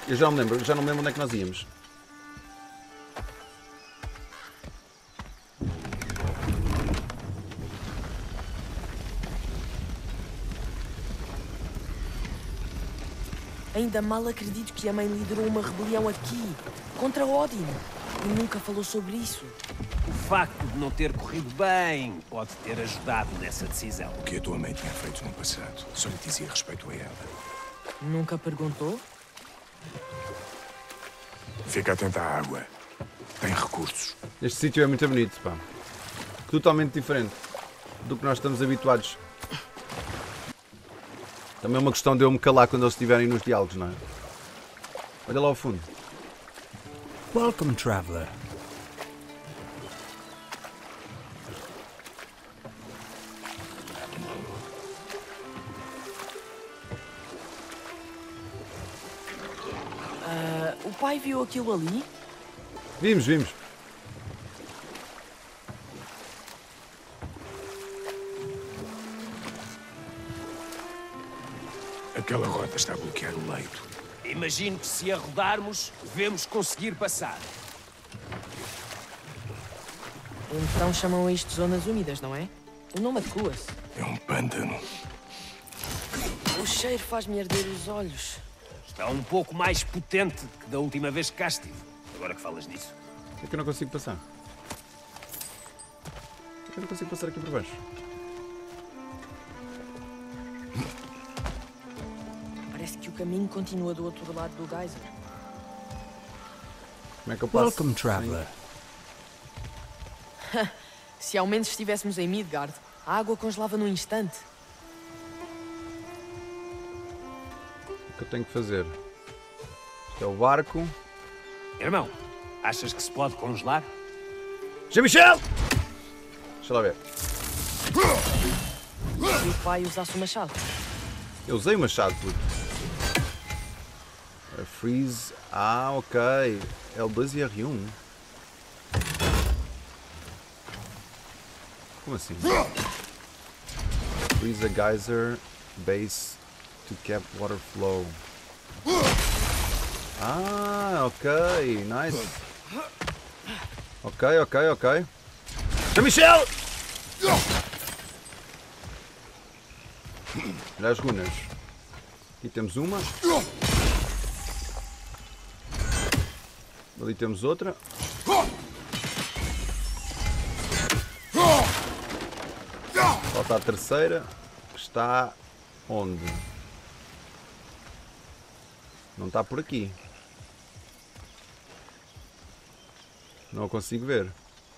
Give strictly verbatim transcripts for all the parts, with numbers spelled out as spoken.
Eu já não me lembro, já não me lembro onde é que nós íamos. Ainda mal acredito que a mãe liderou uma rebelião aqui, contra Odin, e nunca falou sobre isso. O facto de não ter corrido bem pode ter ajudado nessa decisão. O que a tua mãe tinha feito no passado só lhe dizia respeito a ela. Nunca perguntou? Fica atenta à água. Tem recursos. Este sítio é muito bonito, pá. Totalmente diferente do que nós estamos habituados. Também é uma questão de eu me calar quando eles estiverem nos diálogos, não é? Olha lá ao fundo. Welcome, traveler. Uh, o pai viu aquilo ali? Vimos, vimos. Aquela rota está a bloquear o leito. Imagino que se a rodarmos, devemos conseguir passar. Então chamam isto zonas úmidas, não é? O nome adequa-se. É um pântano. O cheiro faz-me arder os olhos. Está um pouco mais potente que da última vez que cá estive. Agora que falas nisso. É que eu não consigo passar. É que eu não consigo passar aqui por baixo. Parece que o caminho continua do outro lado do geyser. Como é que eu passo? Welcome, traveler. Se ao menos estivéssemos em Midgard, a água congelava num instante. O que eu tenho que fazer? Este é o barco. Irmão, achas que se pode congelar? Jean-Michel! Deixa lá ver. Se o pai usasse o machado. Eu usei o machado, puto. A freeze. Ah, ok. L dois e R um. Como assim? Freeze a geyser base to cap water flow. Ah, ok. Nice. Ok, ok, ok. Jean-Michel! Olha as runas. Aqui temos uma. Ali temos outra. Falta a terceira. Que está onde? Não está por aqui. Não a consigo ver.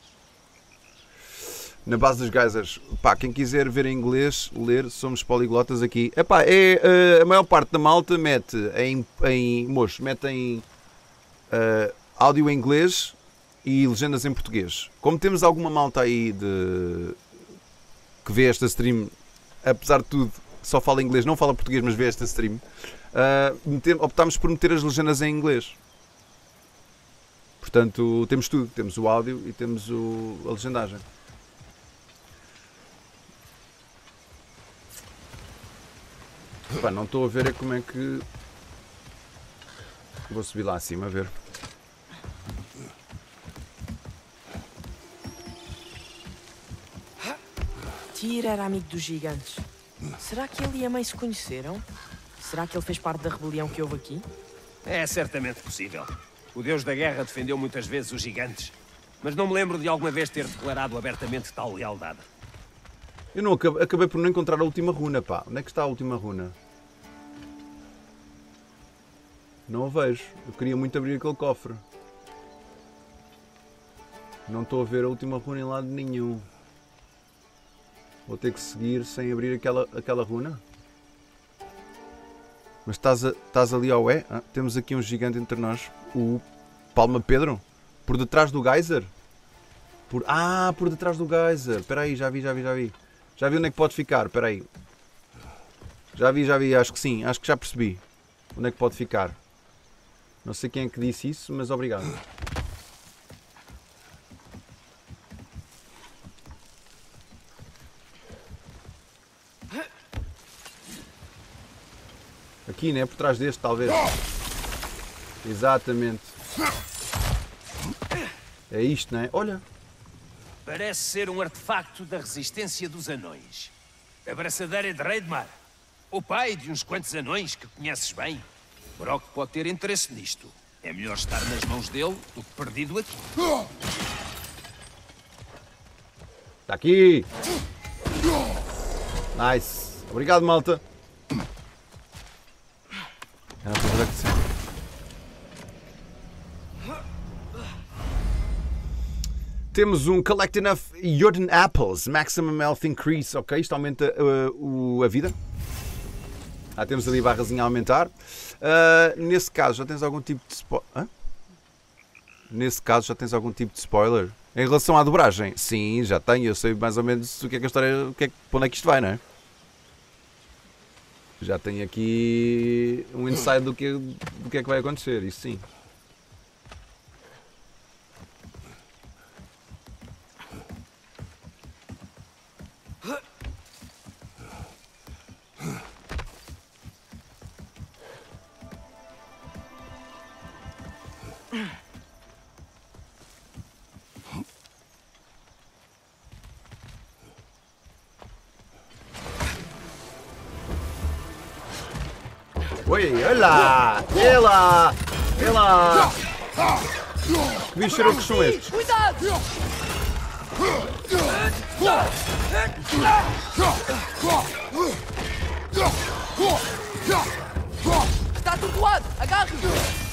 Na base dos geysers. Pá, quem quiser ver em inglês, ler, somos poliglotas aqui. Epá, é, uh, a maior parte da malta mete em, em moço, mete em uh, áudio em inglês e legendas em português. Como temos alguma malta aí de que vê esta stream, apesar de tudo, só fala inglês, não fala português, mas vê esta stream, uh, meter, optámos por meter as legendas em inglês. Portanto, temos tudo. Temos o áudio e temos o, a legendagem. Pá, não estou a ver é como é que... Vou subir lá acima a ver. Tyr era amigo dos gigantes. Será que ele e a mãe se conheceram? Será que ele fez parte da rebelião que houve aqui? É certamente possível. O deus da guerra defendeu muitas vezes os gigantes, mas não me lembro de alguma vez ter declarado abertamente tal lealdade. Eu não acabei, acabei por não encontrar a última runa, pá. Onde é que está a última runa? Não a vejo. Eu queria muito abrir aquele cofre. Não estou a ver a última runa em lado nenhum. Vou ter que seguir sem abrir aquela, aquela runa. Mas estás, a, estás ali ao é? Ah, temos aqui um gigante entre nós. O Palma Pedro. Por detrás do geyser. Por, ah, por detrás do geyser. Espera aí, já vi, já vi, já vi. Já vi onde é que pode ficar. Espera aí. Já vi, já vi. Acho que sim. Acho que já percebi. Onde é que pode ficar. Não sei quem é que disse isso, mas obrigado. Aqui, né? Por trás deste, talvez. Exatamente. É isto, não é? Olha. Parece ser um artefacto da resistência dos anões. A braçadeira de Reidmar. O pai de uns quantos anões que conheces bem. Brock pode ter interesse nisto. É melhor estar nas mãos dele do que perdido aqui. Está aqui. Nice. Obrigado, malta. Ah, temos um Collect Enough Jordan Apples, Maximum Health Increase. Ok, isto aumenta uh, o, a vida. Ah, temos ali a barrazinha a aumentar. Uh, nesse caso, já tens algum tipo de spoiler? Nesse caso, já tens algum tipo de spoiler? Em relação à dobragem? Sim, já tenho. Eu sei mais ou menos o que é que a história. O que é, para onde é que isto vai, não é? Já tenho aqui um insight do que, do que é que vai acontecer. Isso sim. Oi, olá! Ela! Ela! Que bichos que são estes? Cuidado! Está atordoado! Agarre-o!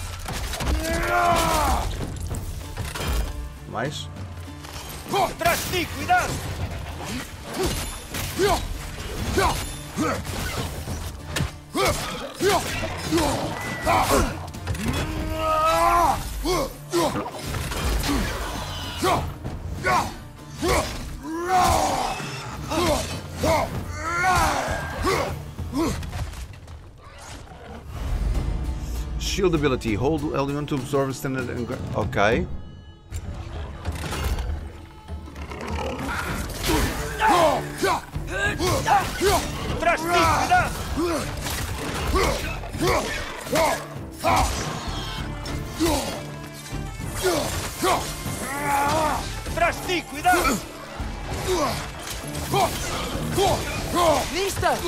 Mais? Atrás de ti, cuidado! Shield ability. Hold L one to absorb standard and... Ok. Atrás de ti, cuidado! Atrás de ti, cuidado! Vista!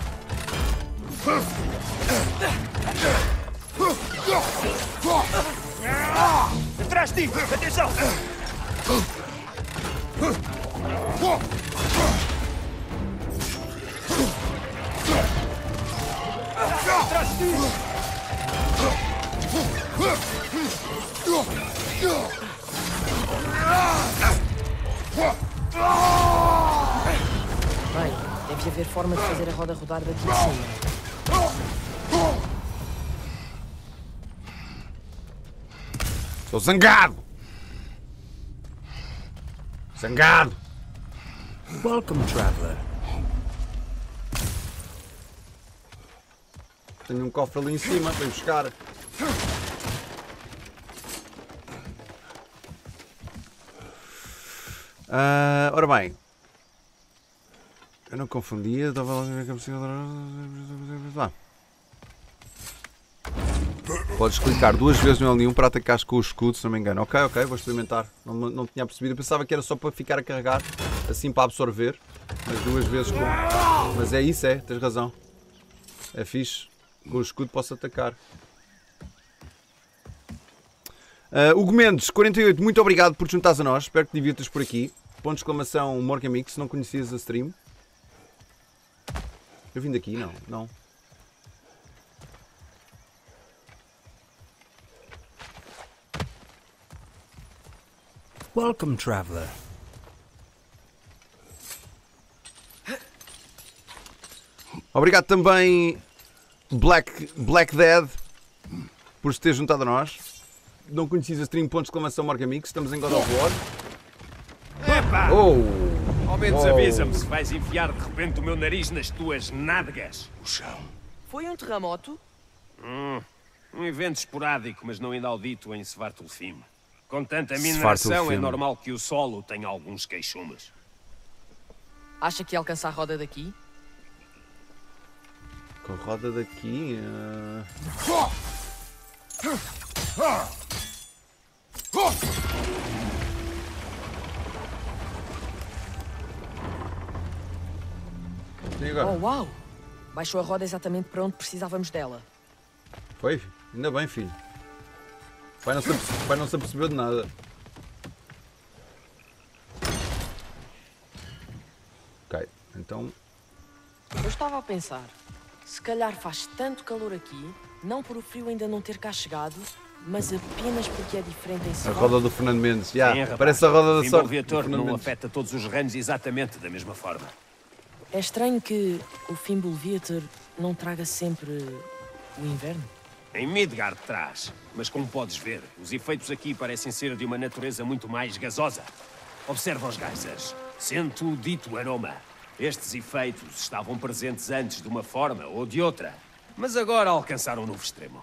Atrás de ti, atenção! Atrás de ti! Bem, deve haver forma de fazer a roda rodar daqui de cima. Sou zangado! Zangado! Welcome, traveler. Tenho um cofre ali em cima para ir buscar. Uh, ora bem. Eu não confundia. Estava lá. Podes clicar duas vezes no L um para atacar com o escudo, se não me engano. Ok, ok, vou experimentar. Não, não tinha percebido. Eu pensava que era só para ficar a carregar, assim para absorver. Mas duas vezes com... Mas é isso, é. Tens razão. É fixe. Com o escudo posso atacar. Uh, Hugo Mendes, quarenta e oito, muito obrigado por te juntares a nós. Espero que te divirtas por aqui. Ponto de exclamação Morgamix, se não conhecias a stream. Eu vim daqui? Não, não. Welcome, traveler. Obrigado também, Black, Black Dead, por se ter juntado a nós. Não conhecias a stream, ponto de exclamação Morgamix. Estamos em God of War. Epá! Oh! Ao menos Oh. avisa-me se vais enfiar de repente o meu nariz nas tuas nádegas. O chão. Foi um terremoto? Hum, um evento esporádico, mas não inaudito em Svartalfheim. Com tanta Svartalfheim. mineração, é normal que o solo tenha alguns queixumes. Acha que alcança a roda daqui? Com a roda daqui... Uh... E agora? Oh, uau! Baixou a roda exatamente para onde precisávamos dela. Foi? Ainda bem, filho. O pai não se, aperce- o pai não se apercebeu de nada. Ok, então... Eu estava a pensar, se calhar faz tanto calor aqui, não por o frio ainda não ter cá chegado, mas apenas porque é diferente em A Segovia. roda do Fernando Mendes. Já, Sim, rapaz. parece a roda O da Fimble sorte. do Viator Fernando não Mendes. afeta todos os reinos exatamente da mesma forma. É estranho que o Fimble Viator não traga sempre o inverno. Em Midgard traz, mas como podes ver, os efeitos aqui parecem ser de uma natureza muito mais gasosa. Observa os geysers. Sente o dito aroma. Estes efeitos estavam presentes antes de uma forma ou de outra, mas agora alcançaram um novo extremo.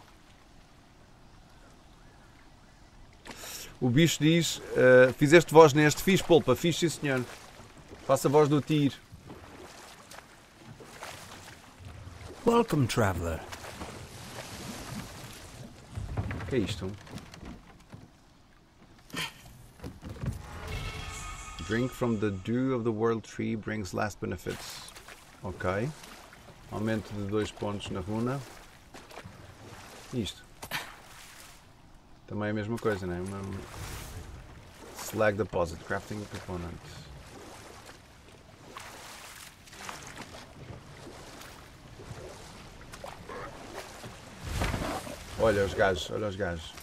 O bicho diz, uh, fizeste voz neste, fiz polpa, fiz sim senhor. Faça a voz do Tyr. Welcome, traveler. O que é isto? Drink from the dew of the world tree brings last benefits. Ok. Aumento de dois pontos na runa. Isto. Também é a mesma coisa, não é? Uma... Slag deposit, crafting component. Olha os gajos, olha os gajos.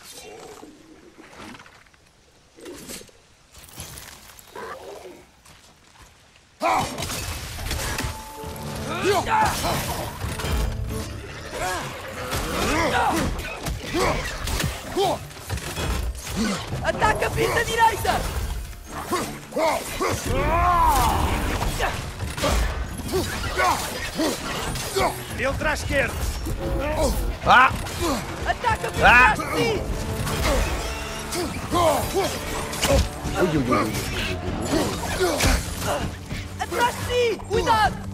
Ataca a pista direita! Ele traz esquerda! Ah! Ataca a pista atrás de ti! Ui, ui, ui. Atrás de ti! Cuidado!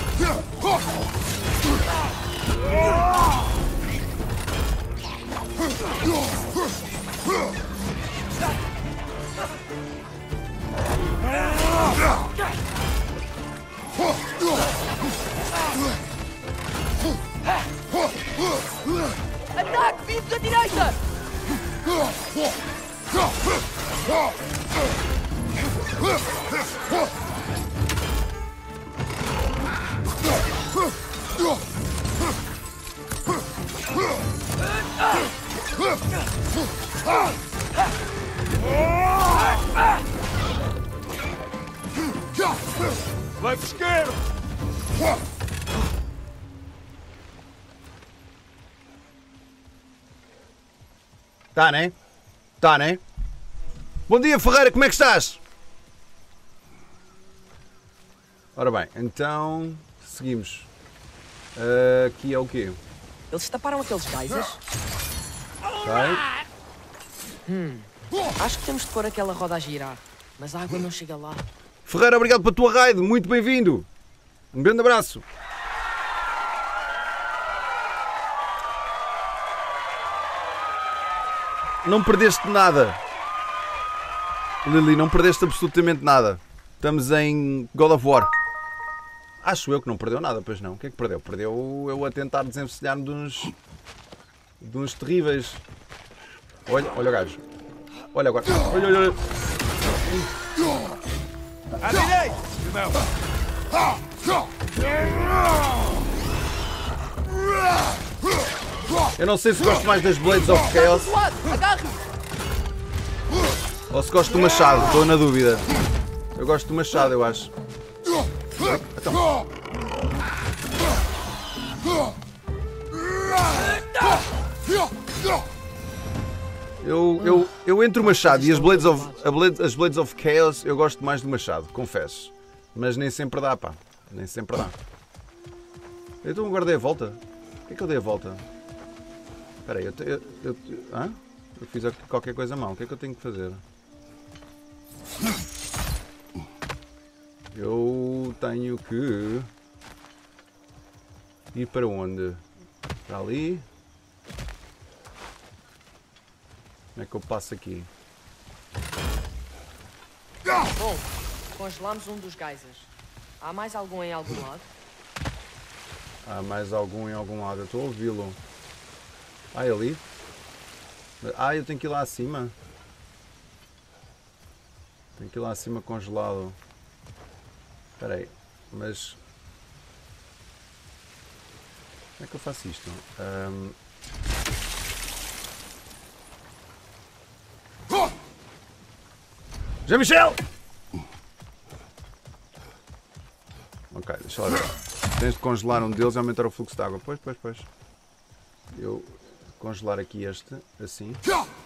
Ataque vindo da direita! Vai para esquerda! Tá, né? Tá, né? Bom dia, Ferreira, como é que estás? Ora bem, então seguimos. Uh, aqui é o quê? Eles taparam aqueles geysers? Ok. Hum. Acho que temos de pôr aquela roda a girar, mas a água não chega lá. Ferreira, obrigado pela tua raid, muito bem-vindo. Um grande abraço. Não perdeste nada. Lili, não perdeste absolutamente nada. Estamos em God of War. Acho eu que não perdeu nada, pois não. O que é que perdeu? Perdeu eu a tentar desenvencilhar-me de uns... de uns terríveis. Olha, olha o gajo. Olha agora. Olha, olha, olha. À direita, irmão! Eu não sei se gosto mais das Blades of Chaos Agarre-me! ou se gosto do machado. Estou na dúvida. Eu gosto do machado, eu acho. Então. Eu, eu, eu entre o machado e as Blades of, a Blade- as Blades of Chaos, eu gosto mais do machado, confesso. Mas nem sempre dá, pá. Nem sempre dá. Então agora dei a volta. O que é que eu dei a volta? Espera aí, eu, te- eu, eu, hã? eu fiz qualquer coisa mal. O que é que eu tenho que fazer? Eu tenho que ir para onde? Para ali. Como é que eu passo aqui? Bom, congelamos um dos geysers. Há mais algum em algum lado? Há mais algum em algum lado. Eu estou a ouvi-lo. Ah, é ali? Ah, eu tenho que ir lá acima. Tenho que ir lá acima congelado. Espera aí. Mas... como é que eu faço isto? Um... Jean-Michel! Ok, deixa lá ver. Tens de congelar um deles e aumentar o fluxo de água. Pois, pois, pois. Eu congelar aqui este, assim.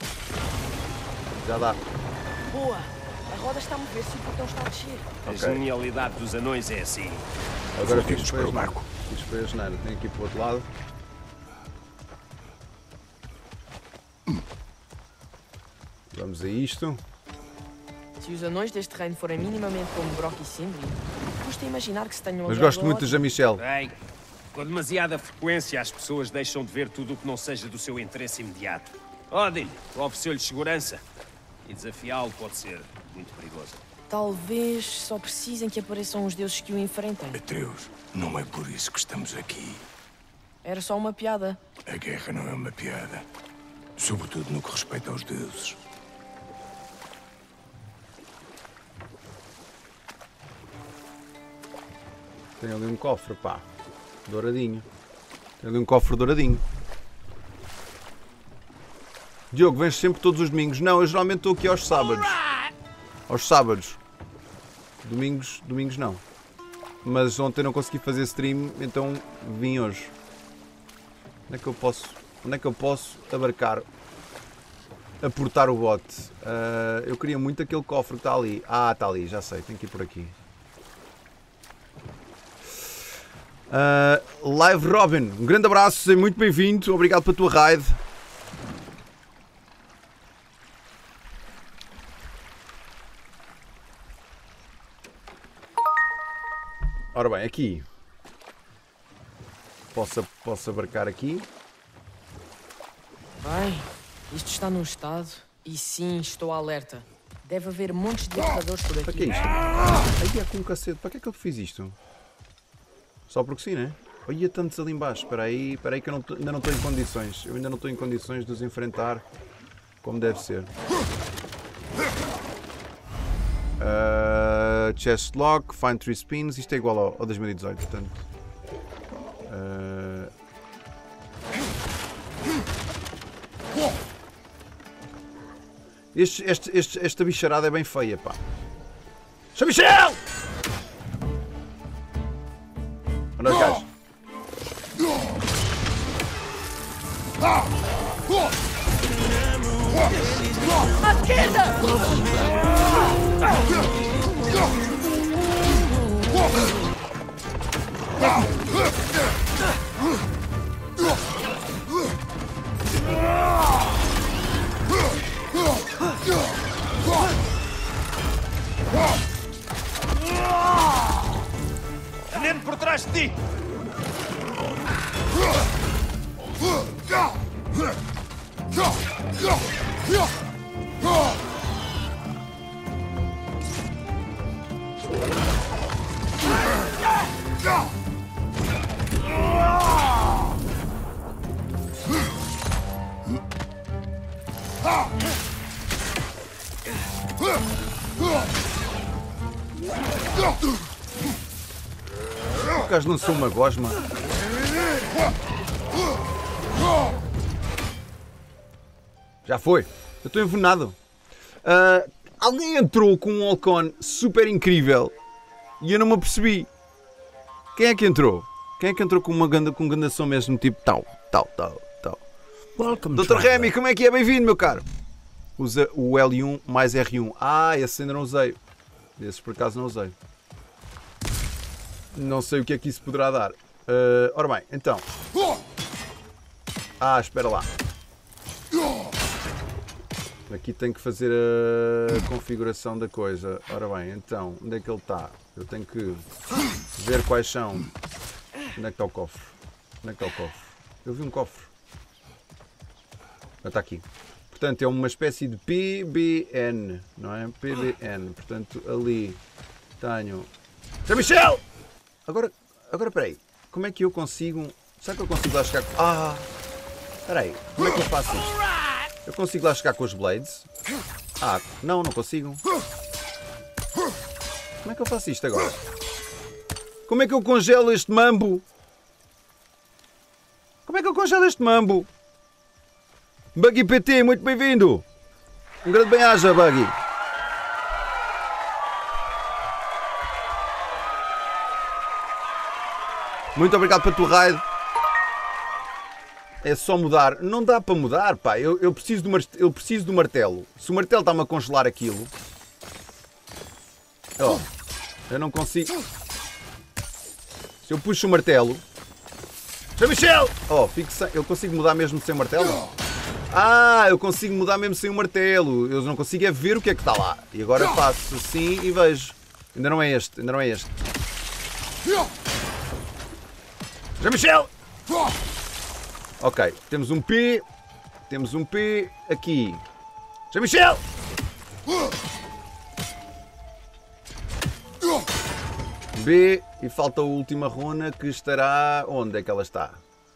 Já dá. Boa! A roda está a mover-se e o portão está a descer. A Ok. genialidade dos anões é assim. Agora Voltemos fiz para o para barco. Fiz para a geneira. Tenho aqui para o outro lado. Vamos a isto. Se os anões deste reino forem minimamente como Brock e Sindri, custa imaginar que se tenham Mas aliado gosto a muito de Odin. Jean-Michel. Bem, com demasiada frequência as pessoas deixam de ver tudo o que não seja do seu interesse imediato. Odin ofereceu-lhes segurança e desafiá-lo pode ser muito perigoso. Talvez só precisem que apareçam os deuses que o enfrentem. Atreus, não é por isso que estamos aqui. Era só uma piada. A guerra não é uma piada. Sobretudo no que respeita aos deuses. Tem ali um cofre, pá. Douradinho. Tem ali um cofre douradinho. Diogo, vens sempre todos os domingos? Não, eu geralmente estou aqui aos sábados. Aos sábados. Domingos, domingos não. Mas ontem não consegui fazer stream, então vim hoje. Onde é que eu posso, onde é que eu posso abarcar? Aportar o bote. Uh, eu queria muito aquele cofre que está ali. Ah, está ali, já sei, tenho que ir por aqui. Uh, Live Robin, um grande abraço, seja muito bem-vindo, obrigado pela tua raid. Ora bem, aqui posso, posso abarcar aqui. Bem, isto está num estado. E sim, estou alerta. Deve haver montes de depredadores por Para que é aqui. isto? Aí é com um cacete, para que é que eu fiz isto? Só porque sim, né? Olha tantos ali embaixo, espera aí, espera aí que eu não tô, ainda não estou em condições. Eu ainda não estou em condições de os enfrentar como deve ser. Uh, chest lock, find three spins, isto é igual ao, ao dois mil e dezoito, portanto. Uh... Este, este, este, esta bicharada é bem feia, pá. Jean-Michel! Onde é os gajos? À esquerda! Veneno por trás de ti! O gajo lançou uma gosma. Já foi. Eu estou envenenado. Uh, alguém entrou com um Holcon super incrível e eu não me apercebi. Quem é que entrou? Quem é que entrou com uma ganda, com um ganda som mesmo tipo tal, tal, tal, tal? Welcome, doutor traveler. Remy, como é que é? Bem-vindo, meu caro. Usa o L um mais R um. Ah, esse ainda não usei. Esses por acaso não usei. Não sei o que é que isso poderá dar. Uh, ora bem, então. Ah, espera lá. Aqui tenho que fazer a configuração da coisa. Ora bem, então, onde é que ele está? Eu tenho que ver quais são. Onde é que está o cofre? Onde é que está o cofre? Eu vi um cofre. Ah, está aqui. Portanto, é uma espécie de P B N, não é? P B N. Portanto, ali tenho... Zé Michel! Agora, agora, peraí. Como é que eu consigo... Será que eu consigo lá chegar... Ah! Peraí. Como é que eu faço isto? Eu consigo lá chegar com os blades? Ah, não, não consigo. Como é que eu faço isto agora? Como é que eu congelo este mambo? Como é que eu congelo este mambo? Buggy P T, muito bem-vindo! Um grande bem-aja, Buggy! Muito obrigado pela tua raid. É só mudar. Não dá para mudar, pá. Eu, eu, preciso do, eu preciso do martelo. Se o martelo está-me a congelar aquilo... Oh, eu não consigo... Se eu puxo o martelo... Zé Michel! Oh, fico sem... Eu consigo mudar mesmo sem o martelo? Ah, eu consigo mudar mesmo sem o martelo. Eu não consigo é ver o que é que está lá. E agora faço assim e vejo. Ainda não é este, ainda não é este. Zé Michel! Ok, temos um P. Temos um P aqui. Zé Michel! B. E falta a última runa que estará... Onde é que ela está?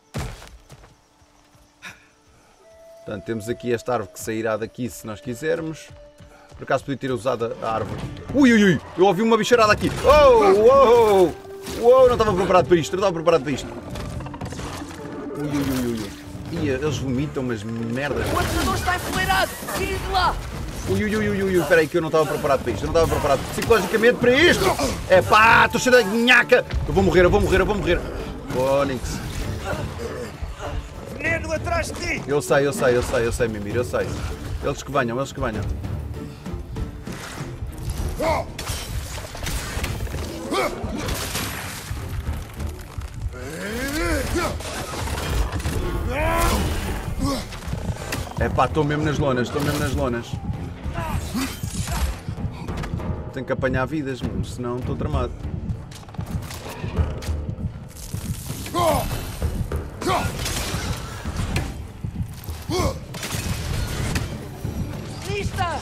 Portanto, temos aqui esta árvore que sairá daqui se nós quisermos. Por acaso podia ter usado a árvore. Ui, ui, ui! Eu ouvi uma bicharada aqui. Oh, uou! Uou, não estava preparado para isto, não estava preparado para isto. Ui, ui, ui, ui. Ih, eles vomitam umas merdas. O atrador está enfileirado! Tire de lá! Ui, ui, ui, ui, ui, espera aí que eu não estava preparado para isto. Eu não estava preparado psicologicamente para isto. É pá, estou cheio de nhaca. Eu vou morrer, eu vou morrer, eu vou morrer. Onix. Veneno atrás de ti! Eu sei, eu sei, eu sei, eu sei, Mimir, eu sei. Eles que venham, eles que venham. É pá, estou mesmo nas lonas, estou mesmo nas lonas. Tenho que apanhar vidas, senão estou tramado. Lista!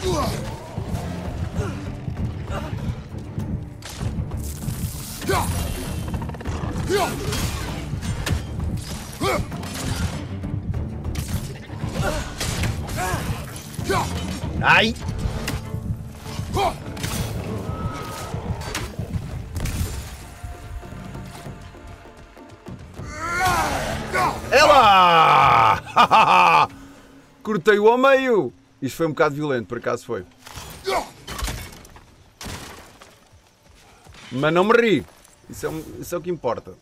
Ai! Ela! Cortei-o ao meio! Isto foi um bocado violento, por acaso foi. Mas não me ri. Isso é, um, isso é o que importa.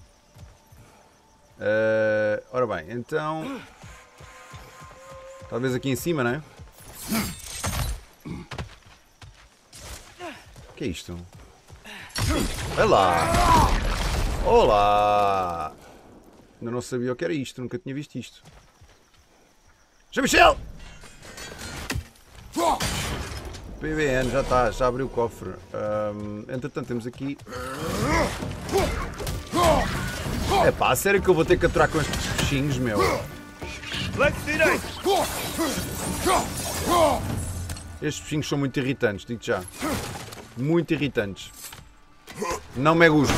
Uh, ora bem, então... Talvez aqui em cima, não é? O que é isto? Olha lá! Olá! Ainda não sabia o que era isto, nunca tinha visto isto. Zé Michel! P B N, já está, já abriu o cofre. Um, entretanto, temos aqui... É pá, a sério que eu vou ter que aturar com estes peixinhos, meu? Estes peixinhos são muito irritantes, digo já. Muito irritantes. Não me gusta.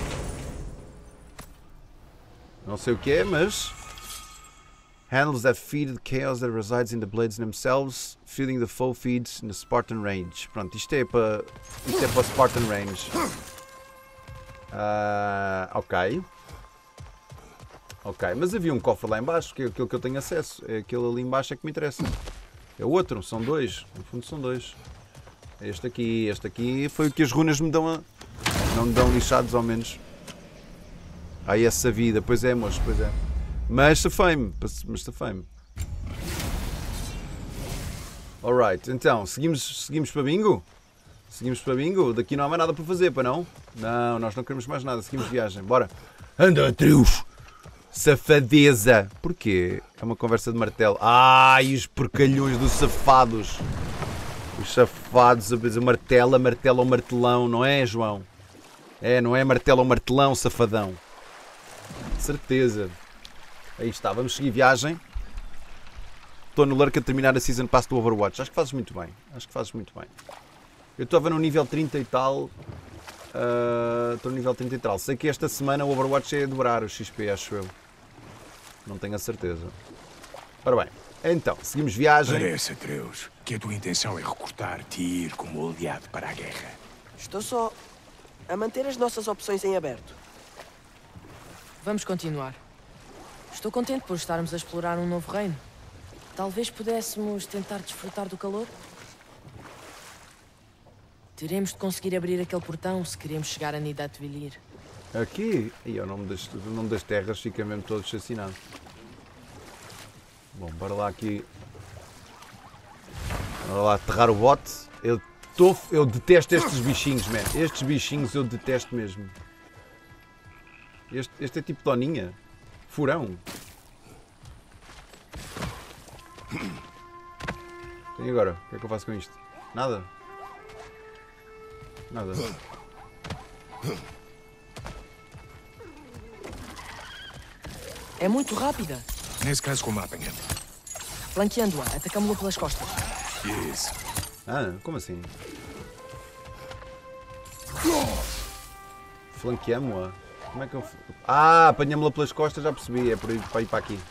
Não sei o que é, mas... Handles that feed the chaos that resides in the blades themselves, feeding the foe feeds in the Spartan range. Pronto, isto é para... Isto é para Spartan range. Uh, ok. Ok, mas havia um cofre lá em baixo, que é aquele que eu tenho acesso. É aquele ali em baixo é que me interessa. É o outro, são dois. No fundo são dois. Este aqui, este aqui foi o que as runas me dão a... Não me dão lixados ao menos. Ah, essa vida, pois é, moço, pois é. Mas safei-me, mas safei-me. Alright, então, seguimos, seguimos para bingo? Seguimos para bingo? Daqui não há mais nada para fazer, para não? Não, nós não queremos mais nada, seguimos viagem, bora. Anda, trios! Safadeza! Porquê? É uma conversa de martelo. Ai, os porcalhões dos safados! Os safados, a martela, martelo ou martelão, não é, João? É, não é martelo ou martelão, safadão. Certeza. Aí está, vamos seguir viagem. estou no lurk a terminar a Season Pass do Overwatch. Acho que fazes muito bem. Acho que fazes muito bem. Eu estava no nível trinta e tal. Uh, estou no nível trinta e tal. Sei que esta semana o Overwatch é a dobrar o X P, acho eu. Não tenho a certeza. Ora bem, então, seguimos viagem. Parece, Atreus, que a tua intenção é recrutar-te e ir como aliado para a guerra. Estou só a manter as nossas opções em aberto. Vamos continuar. Estou contente por estarmos a explorar um novo reino. Talvez pudéssemos tentar desfrutar do calor? Teremos de conseguir abrir aquele portão se queremos chegar a Nidavellir. Aqui? E o nome das, o nome das terras fica mesmo todo assassinado. Bom, bora lá aqui. Bora lá aterrar o bote. Eu, tô, eu detesto estes bichinhos, man. Estes bichinhos eu detesto mesmo. Este, este é tipo doninha. Furão. E agora? O que é que eu faço com isto? Nada? Nada. É muito rápida. Nesse caso, como a apanhamos? Flanqueando-a, atacamos-la pelas costas. Isso. Ah, como assim? Flanqueamos-a? Como é que eu... Ah, apanhamos-la pelas costas, já percebi. É por ir para ir para aqui.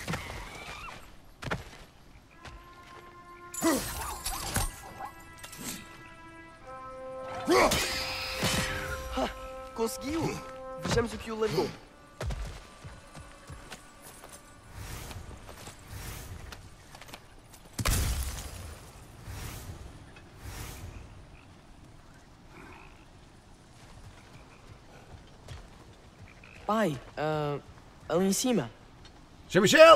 Ah, conseguiu! Vejamos o que o largou. Pai, ah, ali em cima. Jean-Michel!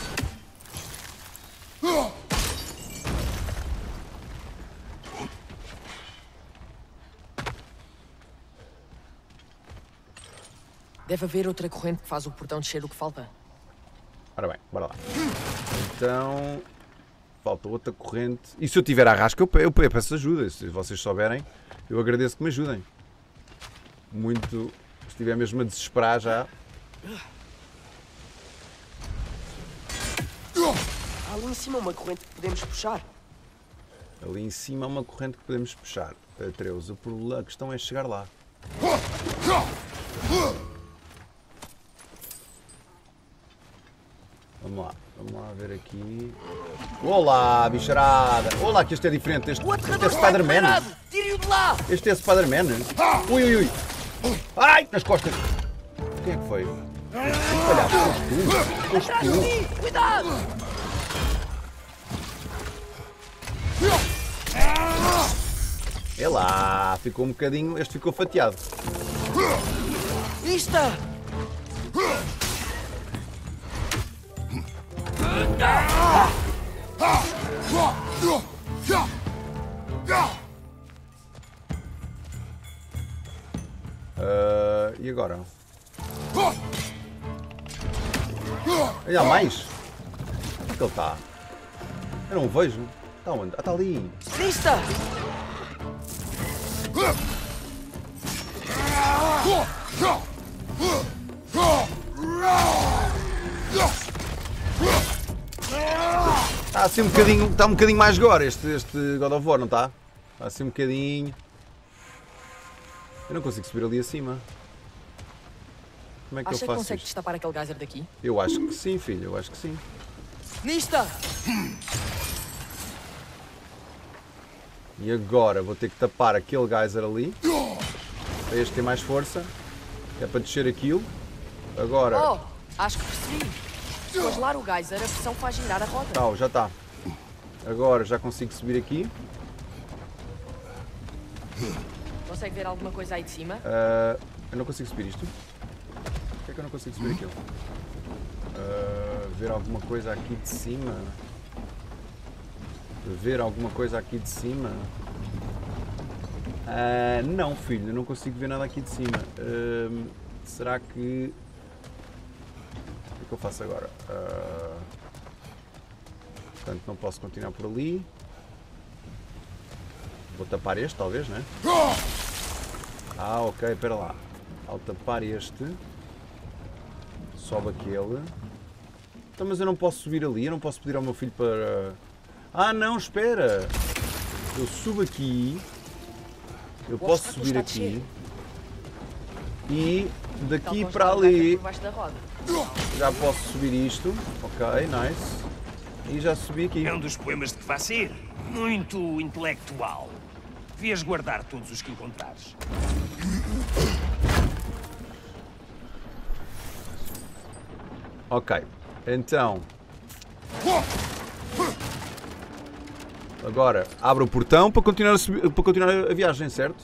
Deve haver outra corrente que faz o portão descer o que falta. Ora bem, bora lá. Então... Falta outra corrente. E se eu tiver a rasca, eu pe- eu pe- eu peço ajuda. Se vocês souberem, eu agradeço que me ajudem. Muito... Se estiver mesmo a desesperar já... Há ali em cima uma corrente que podemos puxar. Ali em cima há uma corrente que podemos puxar. Atreus, o problema, a questão é chegar lá. Vamos lá, vamos lá ver aqui. Olá, bicharada! Olá, que este é diferente. Este, O este é aterrador está Spider-Man. preparado! Tire-o de lá! Este é Spider-Man. Ui, ui, ui. Ai, nas costas. Quem é que foi? Que palhaço, foste tu. Foste Atrás de tu. mim! Cuidado! É lá, ficou um bocadinho. Este ficou fatiado. Vista! Uh, e agora? Olha, há mais? Onde é que ele está? Eu não o vejo. Está onde? Ah, está ali. Vista! Está assim um bocadinho, está um bocadinho mais gore este, este God of War, não está? Está assim um bocadinho. Eu não consigo subir ali acima. Como é que Acha eu que faço consegue isto? destapar aquele geyser daqui? Eu acho que sim, filho, eu acho que sim. Vista! E agora vou ter que tapar aquele geyser ali. Para este ter mais força. É para descer aquilo. Agora... Oh, acho que percebi. Se congelar o geyser, a pressão faz girar a roda. Tá, já está. Agora já consigo subir aqui. Consegue ver alguma coisa aí de cima? Uh, eu não consigo subir isto. Por que é que eu não consigo subir aquilo? Uh, ver alguma coisa aqui de cima. Ver alguma coisa aqui de cima. Uh, não, filho, eu não consigo ver nada aqui de cima. Uh, será que... O que é que eu faço agora? Uh, portanto, não posso continuar por ali. Vou tapar este, talvez, né? Ah, ok, espera lá. Ao tapar este, sobe aquele. Então, mas eu não posso subir ali, eu não posso pedir ao meu filho para... Ah, não, espera! Eu subo aqui, eu posso subir aqui, e daqui para ali já posso subir isto, ok, nice, e já subi aqui. É um dos poemas de Kvasir, muito intelectual. Devias guardar todos os que encontrares. Ok, então... Agora, abre o portão para continuar a, subir, para continuar a viagem, certo?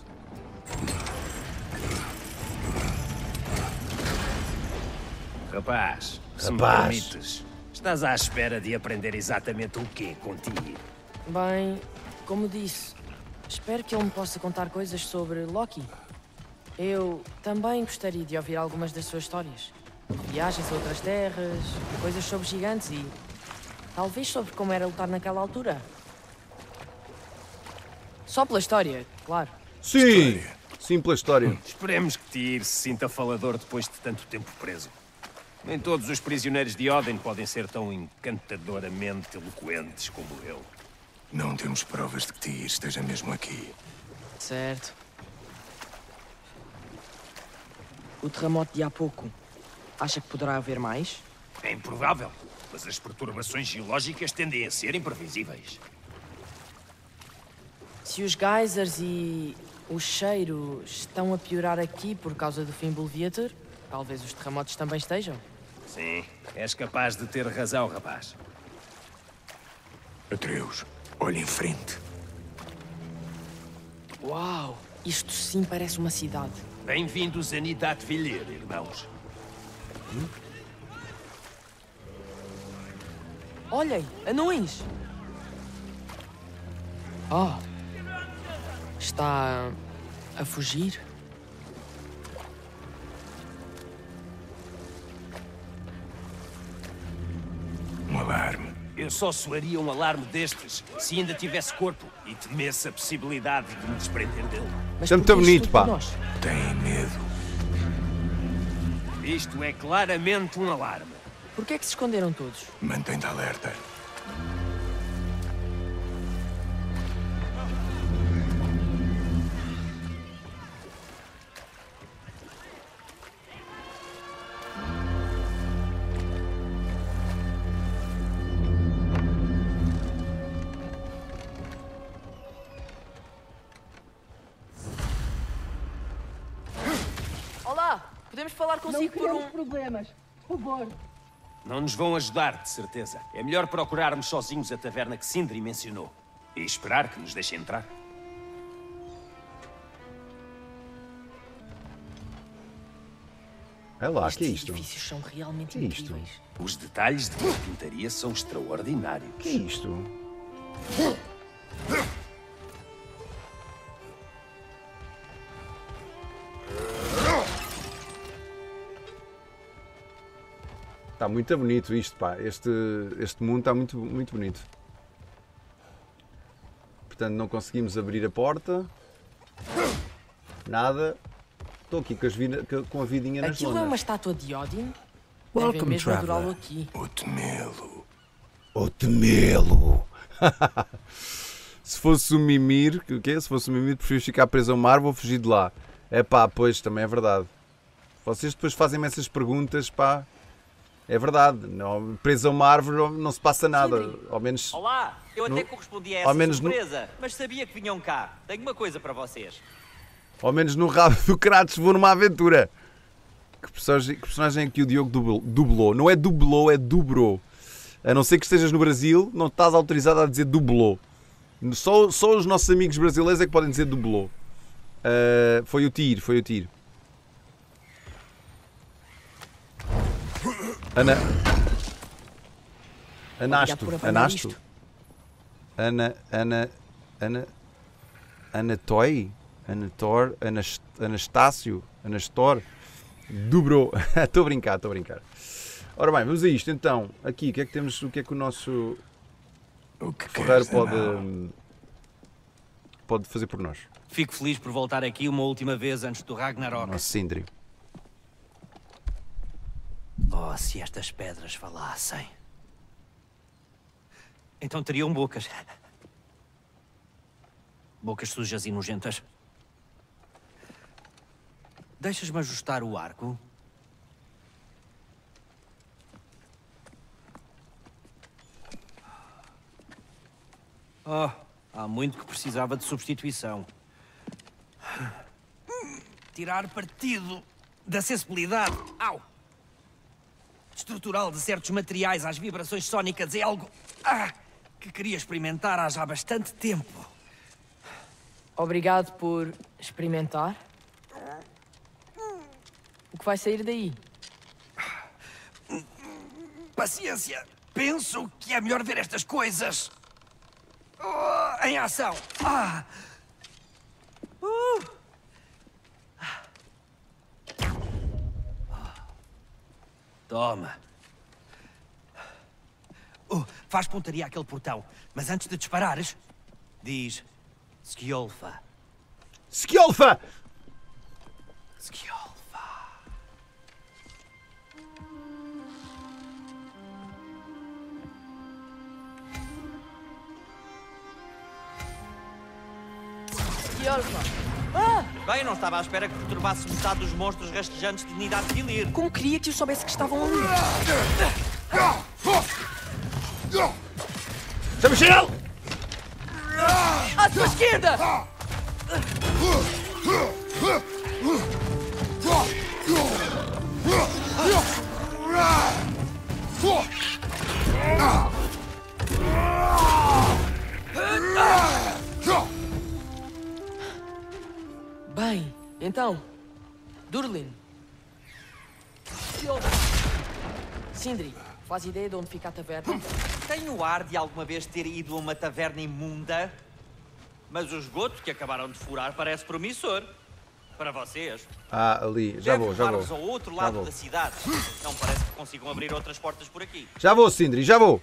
Rapaz, se me Rapaz. permites, estás à espera de aprender exatamente o quê contigo? Bem, como disse, espero que ele me possa contar coisas sobre Loki. Eu também gostaria de ouvir algumas das suas histórias. Viagens a outras terras, coisas sobre gigantes e... talvez sobre como era lutar naquela altura. Só pela história, claro. Sim! Sim, pela história. Esperemos que Tyr se sinta falador depois de tanto tempo preso. Nem todos os prisioneiros de Odin podem ser tão encantadoramente eloquentes como ele. Não temos provas de que Tyr esteja mesmo aqui. Certo. O terremoto de há pouco. Acha que poderá haver mais? É improvável, mas as perturbações geológicas tendem a ser imprevisíveis. Se os geysers e o cheiro estão a piorar aqui por causa do Fimbulvietur, talvez os terremotos também estejam. Sim, és capaz de ter razão, rapaz. Atreus, olha em frente. Uau! Isto sim parece uma cidade. Bem-vindos a Nidavellir, irmãos. Hum? Olhem, anões! Oh! Está a fugir? Um alarme. Eu só soaria um alarme destes se ainda tivesse corpo e temesse a possibilidade de me desprender dele. Mas Isto é muito porquê isto bonito, tudo pá. por nós? Tem medo. Isto é claramente um alarme. Porquê é que se esconderam todos? Mantém-te alerta. Olá! Podemos falar consigo por um... problemas. Por favor. Não nos vão ajudar, de certeza. É melhor procurarmos sozinhos a taverna que Sindri mencionou. E esperar que nos deixem entrar. É lá, Estes que é isto? edifícios são realmente Que é isto? incríveis. Os detalhes de carpintaria são extraordinários. Que é isto? Está muito bonito isto, pá. Este, este mundo está muito, muito bonito. Portanto, não conseguimos abrir a porta. Nada. Estou aqui com, as vida, com a vidinha nas Aquilo é uma lonas. estátua de Odin? Devem Welcome, mesmo adorá-lo traveler. aqui. O temelo. O temelo! Se fosse o Mimir, o quê? Se fosse o Mimir, prefiro ficar preso a um mar, vou fugir de lá. É pá, pois, também é verdade. Vocês depois fazem-me essas perguntas, pá. É verdade. Não, preso a uma árvore não se passa nada. Ao menos. Olá, eu até No- correspondi a ao essa menos no- surpresa, mas sabia que vinham cá. Tenho uma coisa para vocês. Ao menos no rabo do Kratos vou numa aventura. Que personagem, que personagem é que o Diogo dublou? dublou? Não é dublou, é dubrou. A não ser que estejas no Brasil, não estás autorizado a dizer dublou. Só, só os nossos amigos brasileiros é que podem dizer dublou. Uh, foi o Tyr, foi o Tyr. Ana... Anasto, por apanhar Anasto. isto. Ana... Ana... Ana... Anatoy? Anator? Anast... Anastácio? Anastor? Dobrou. Estou a brincar, estou a brincar. Ora bem, vamos a isto então. Aqui, o que é que temos, o que é que o nosso O que ferreiro queres, pode, anão? pode fazer por nós? Fico feliz por voltar aqui uma última vez antes do O Ragnarok. nosso Sindri. Oh, se estas pedras falassem. Então teriam bocas. Bocas sujas e nojentas. Deixas-me ajustar o arco? Oh, há muito que precisava de substituição. Tirar partido da sensibilidade, au, estrutural de certos materiais às vibrações sónicas é algo ah, que queria experimentar há já bastante tempo. Obrigado por experimentar. O que vai sair daí? Paciência. Penso que é melhor ver estas coisas oh, em ação. Ah. Uh. Toma. Uh, faz pontaria àquele portão, mas antes de disparares, diz Skjolfa. Skjolfa! Skjolfa. Skjolfa! Ah! Bem, não estava à espera que perturbasse metade dos monstros rastejantes de Nidad Filir. Como queria que eu soubesse que estavam ali? Chama-se ele! À sua esquerda! Bem, então, Durlin. Sindri, faz ideia de onde fica a taverna? Tenho o ar de alguma vez ter ido a uma taverna imunda, mas o esgoto que acabaram de furar parece promissor. Para vocês. Ah, ali. Já vou, já vou. Levar-vos ao outro Já lado vou. da cidade. Não parece que consigam abrir outras portas por aqui. Já vou, Sindri, já vou.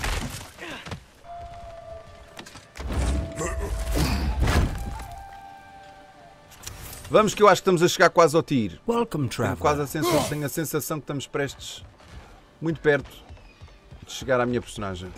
Vamos que eu acho que estamos a chegar quase ao tiro. Welcome, Tenho quase a traveler. sensação, tenho a sensação que estamos prestes, muito perto, de chegar à minha personagem.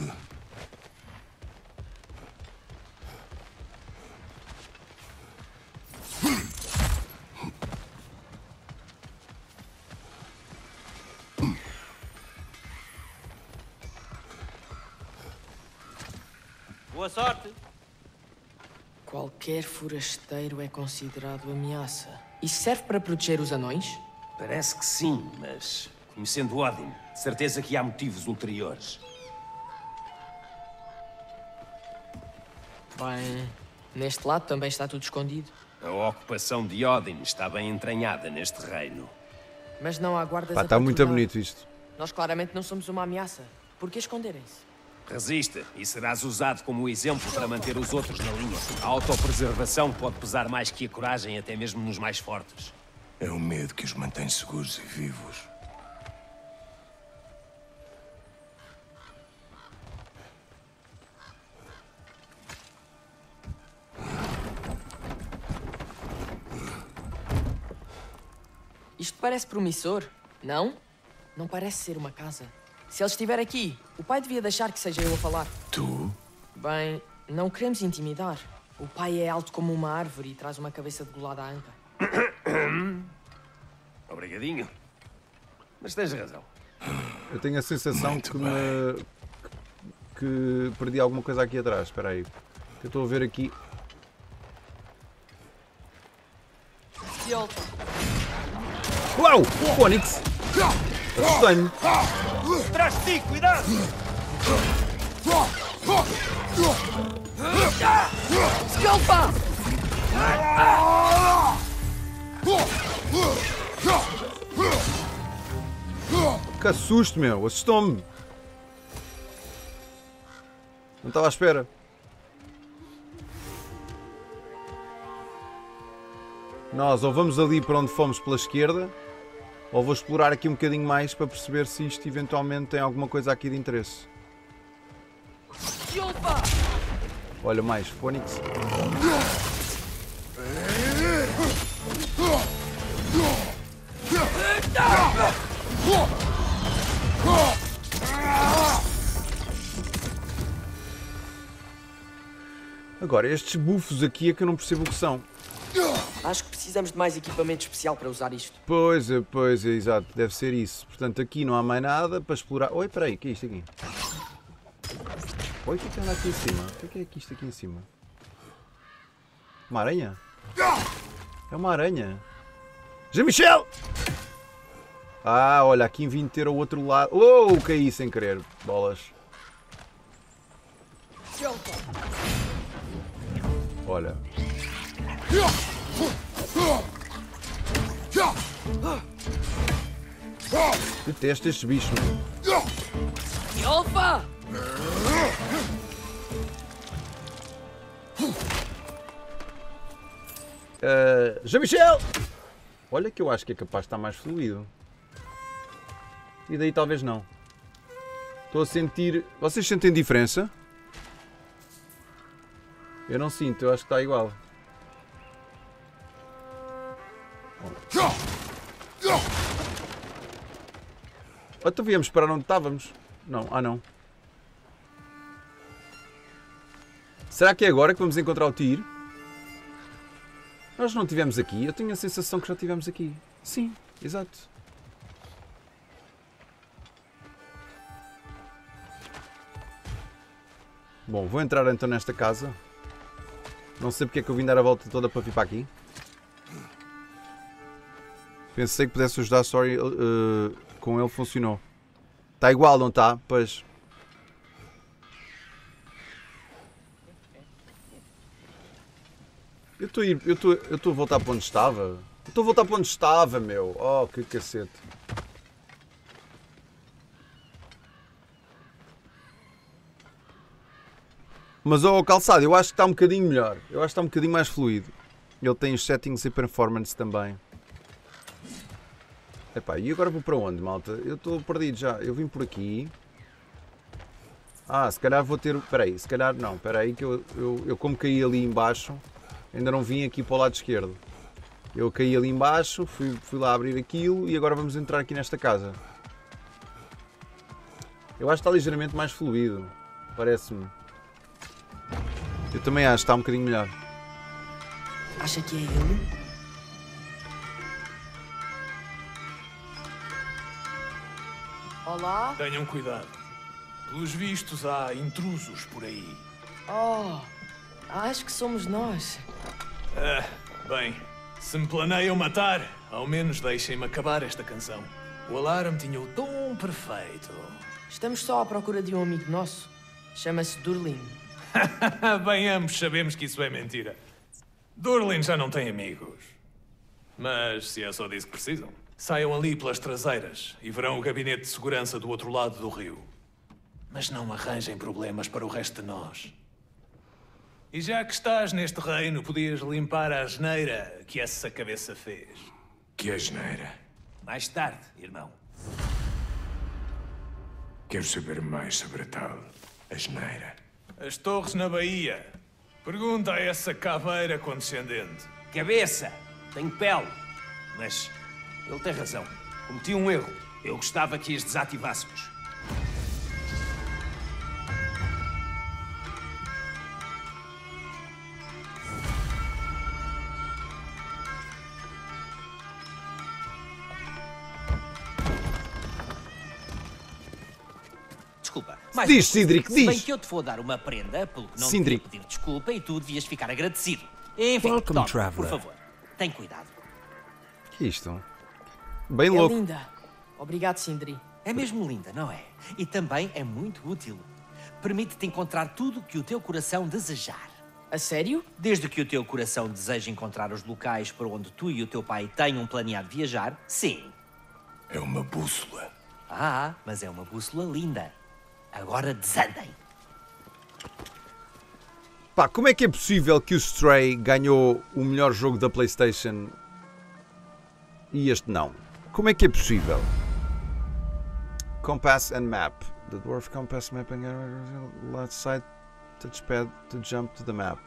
Boa sorte! Qualquer forasteiro é considerado ameaça. Isso serve para proteger os anões? Parece que sim, mas conhecendo Odin, de certeza que há motivos ulteriores. Bem, neste lado também está tudo escondido. A ocupação de Odin está bem entranhada neste reino. Mas não há guardas Pá, a está muito patrulhar. bonito isto. Nós claramente não somos uma ameaça. Por que esconderem-se? Resista e serás usado como exemplo para manter os outros na linha. A autopreservação pode pesar mais que a coragem, até mesmo nos mais fortes. É o medo que os mantém seguros e vivos. Isto parece promissor, não? Não parece ser uma casa. Se ele estiver aqui, o pai devia deixar que seja eu a falar. Tu? Bem, não queremos intimidar. O pai é alto como uma árvore e traz uma cabeça de golada à anca. Obrigadinho. Mas tens razão. Eu tenho a sensação Muito que me... que perdi alguma coisa aqui atrás. Espera aí. Eu estou a ver aqui. Uau! Fónix! Assustei-me. Atrás de ti, cuidado! Scalpa! Que assusto, meu! Assustou-me! Não estava à espera. Nós ou vamos ali para onde fomos pela esquerda, ou vou explorar aqui um bocadinho mais para perceber se isto eventualmente tem alguma coisa aqui de interesse. Scalpa! Olha mais, Fónix. Agora, estes bufos aqui é que eu não percebo o que são. Acho que precisamos de mais equipamento especial para usar isto. Pois é, pois é, exato, deve ser isso. Portanto, aqui não há mais nada para explorar. Oi, peraí, o que é isto aqui? Oi, o que é que anda aqui em cima? O que é que é que isto aqui em cima? Uma aranha? É uma aranha. Jean-Michel! Ah, olha, aqui vim ter ao outro lado. Oh, caí sem querer. Bolas. Olha. Detesto estes bichos, meu. Alfa! Uh, Jean-Michel! Olha que eu acho que é capaz de estar mais fluido. E daí talvez não. Estou a sentir... Vocês sentem diferença? Eu não sinto, eu acho que está igual. Então viemos para onde estávamos? Não, ah não. Será que é agora que vamos encontrar o tiro? Nós não estivemos aqui, eu tenho a sensação que já estivemos aqui. Sim, exato. Bom, vou entrar então nesta casa. Não sei porque é que eu vim dar a volta toda para vir para aqui. Pensei que pudesse ajudar a story, uh, com ele funcionou. Está igual, não está? Pois. Eu estou a ir, eu estou, eu estou a voltar para onde estava. Eu estou a voltar para onde estava, meu. Oh, que cacete. Mas o oh, calçado, eu acho que está um bocadinho melhor. Eu acho que está um bocadinho mais fluido. Ele tem os settings e performance também. Epá, e agora vou para onde, malta? Eu estou perdido já. Eu vim por aqui. Ah, se calhar vou ter... Espera aí, se calhar não. Espera aí que eu, eu, eu como caí ali embaixo, ainda não vim aqui para o lado esquerdo. Eu caí ali embaixo, fui, fui lá abrir aquilo e agora vamos entrar aqui nesta casa. Eu acho que está ligeiramente mais fluido. Parece-me. Eu também acho que está um bocadinho melhor. Acha que é ele? Olá? Tenham cuidado. Pelos vistos, há intrusos por aí. Oh, acho que somos nós. Ah, bem, se me planeiam matar, ao menos deixem-me acabar esta canção. O alarme tinha o tom perfeito. Estamos só à procura de um amigo nosso. Chama-se Durlin. Bem, ambos sabemos que isso é mentira. Durlin já não tem amigos. Mas se é só disso que precisam, saiam ali pelas traseiras e verão o gabinete de segurança do outro lado do rio. Mas não arranjem problemas para o resto de nós. E já que estás neste reino, podias limpar a asneira que essa cabeça fez. Que asneira? Mais tarde, irmão. Quero saber mais sobre a tal asneira. As torres na Baía. Pergunta a essa caveira condescendente. Cabeça! Tenho pele. Mas ele tem razão. Cometi um erro. Eu gostava que as desativássemos. Desculpa. Diz, Cindric, Se bem diz. que eu te vou dar uma prenda, pelo que não te Cindric. devia pedir desculpa e tu devias ficar agradecido. Enfim, Welcome, toma, traveler. por favor. Tem cuidado. O que é isto? Bem É louco. linda. Obrigado, Sindri. É mesmo linda, não é? E também é muito útil. Permite-te encontrar tudo o que o teu coração desejar. A sério? Desde que o teu coração deseje encontrar os locais para onde tu e o teu pai tenham planeado viajar, sim. É uma bússola. Ah, mas é uma bússola linda. Agora desandem. Pá, como é que é possível que o Stray ganhou o melhor jogo da PlayStation e este não? Como é que é possível? Compass and Map. The Dwarf Compass Map and left side touchpad to jump to the map.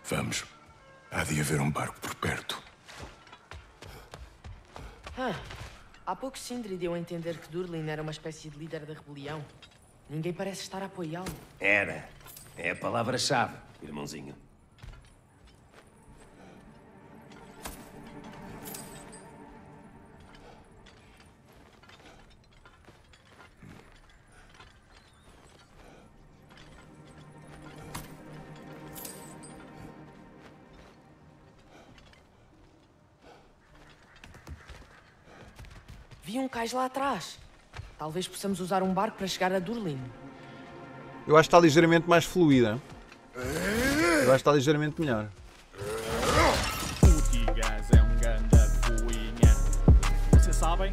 Vamos. Há de haver um barco por perto. Ah, há pouco Sindri deu a entender que Durlin era uma espécie de líder da rebelião. Ninguém parece estar a apoiá-lo. Era. É a palavra-chave, irmãozinho. Vi um cais lá atrás. Talvez possamos usar um barco para chegar a Durlin. Eu acho que está ligeiramente mais fluida. Eu acho que está ligeiramente melhor. O Tigas é um ganda boinha. Vocês sabem?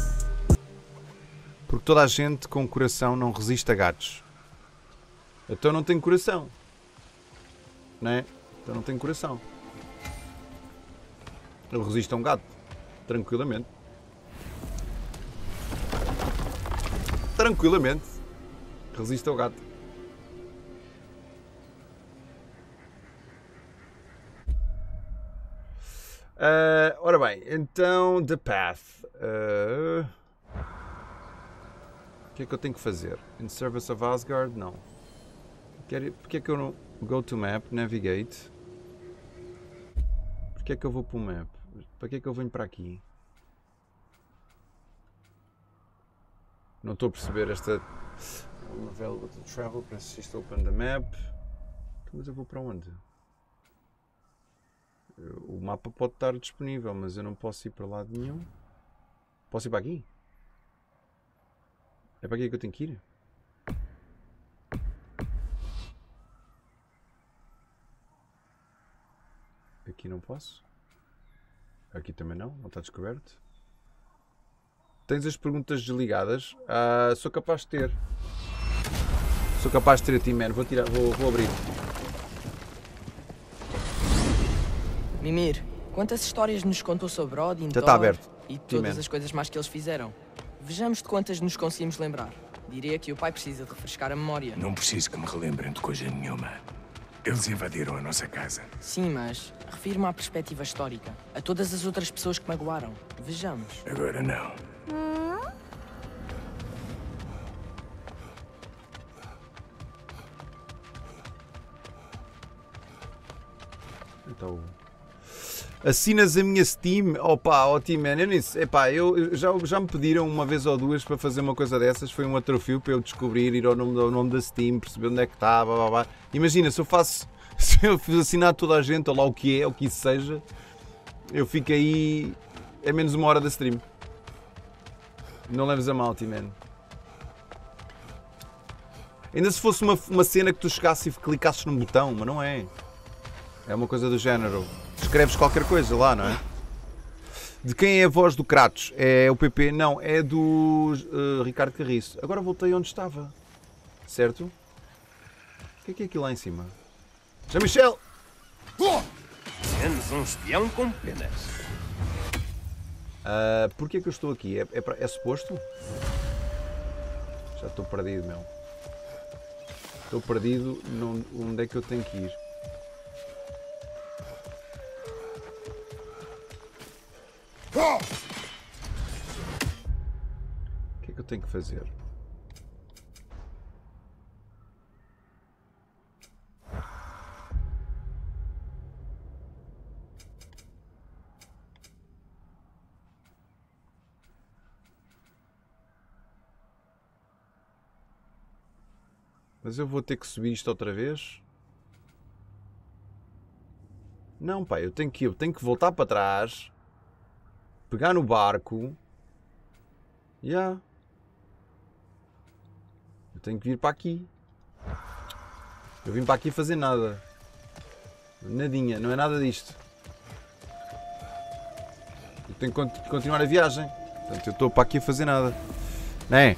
Porque toda a gente com coração não resiste a gatos. Então não tem coração. Não é? Então não tem coração. Eu resisto a um gato. Tranquilamente. Tranquilamente. Resisto ao gato. Uh, ora bem, então, The Path. Uh, o que é que eu tenho que fazer? In Service of Asgard? Não. Porquê é que eu não... Go to Map, Navigate. Porquê é que eu vou para o Map? Para que é que eu venho para aqui? Não estou a perceber esta... Available to travel, press shift open the map. Mas eu vou para onde? O mapa pode estar disponível, mas eu não posso ir para lado nenhum. Posso ir para aqui? É para aqui que eu tenho que ir? Aqui não posso. Aqui também não, não está descoberto. Tens as perguntas desligadas? Ah, sou capaz de ter. Sou capaz de ter a T-Man. Vou, tirar, vou, vou abrir. Mimir, quantas histórias nos contou sobre Odin, Já está aberto. E todas T-Man. as coisas mais que eles fizeram? Vejamos de quantas nos conseguimos lembrar. Diria que o pai precisa de refrescar a memória. Não preciso que me relembrem de coisa nenhuma. Eles invadiram a nossa casa. Sim, mas refiro-me à perspectiva histórica. A todas as outras pessoas que magoaram. Vejamos. Agora não. Então... Assinas a minha Steam? Opa, ó T-Man, eu nisso. Epá, eu já, já me pediram uma vez ou duas para fazer uma coisa dessas. Foi um atrofio para eu descobrir, ir ao nome, ao nome da Steam, perceber onde é que está, blá, blá, blá. Imagina, se eu faço, se eu assinar toda a gente, ou lá o que é, ou o que isso seja, eu fico aí é menos uma hora da stream. Não leves a mal, T-Man. Ainda se fosse uma, uma cena que tu chegasses e clicasses num botão, mas não é. É uma coisa do género. Escreves qualquer coisa lá, não é? De quem é a voz do Kratos? É o P P? Não, é do uh, Ricardo Carriço. Agora voltei onde estava. Certo? O que é que é aquilo lá em cima? Jean-Michel! Menos um espião com penas. Uh, Porquê é que eu estou aqui? É, é, pra, é suposto? Já estou perdido, meu. Estou perdido. Não, onde é que eu tenho que ir? O que é que eu tenho que fazer? Mas eu vou ter que subir isto outra vez? Não, pá, eu tenho que, eu tenho que voltar para trás. Pegar no barco. Já. Yeah. Eu tenho que vir para aqui. Eu vim para aqui fazer nada. Nadinha, não é nada disto. Eu tenho que continuar a viagem. Portanto, eu estou para aqui a fazer nada. Não é?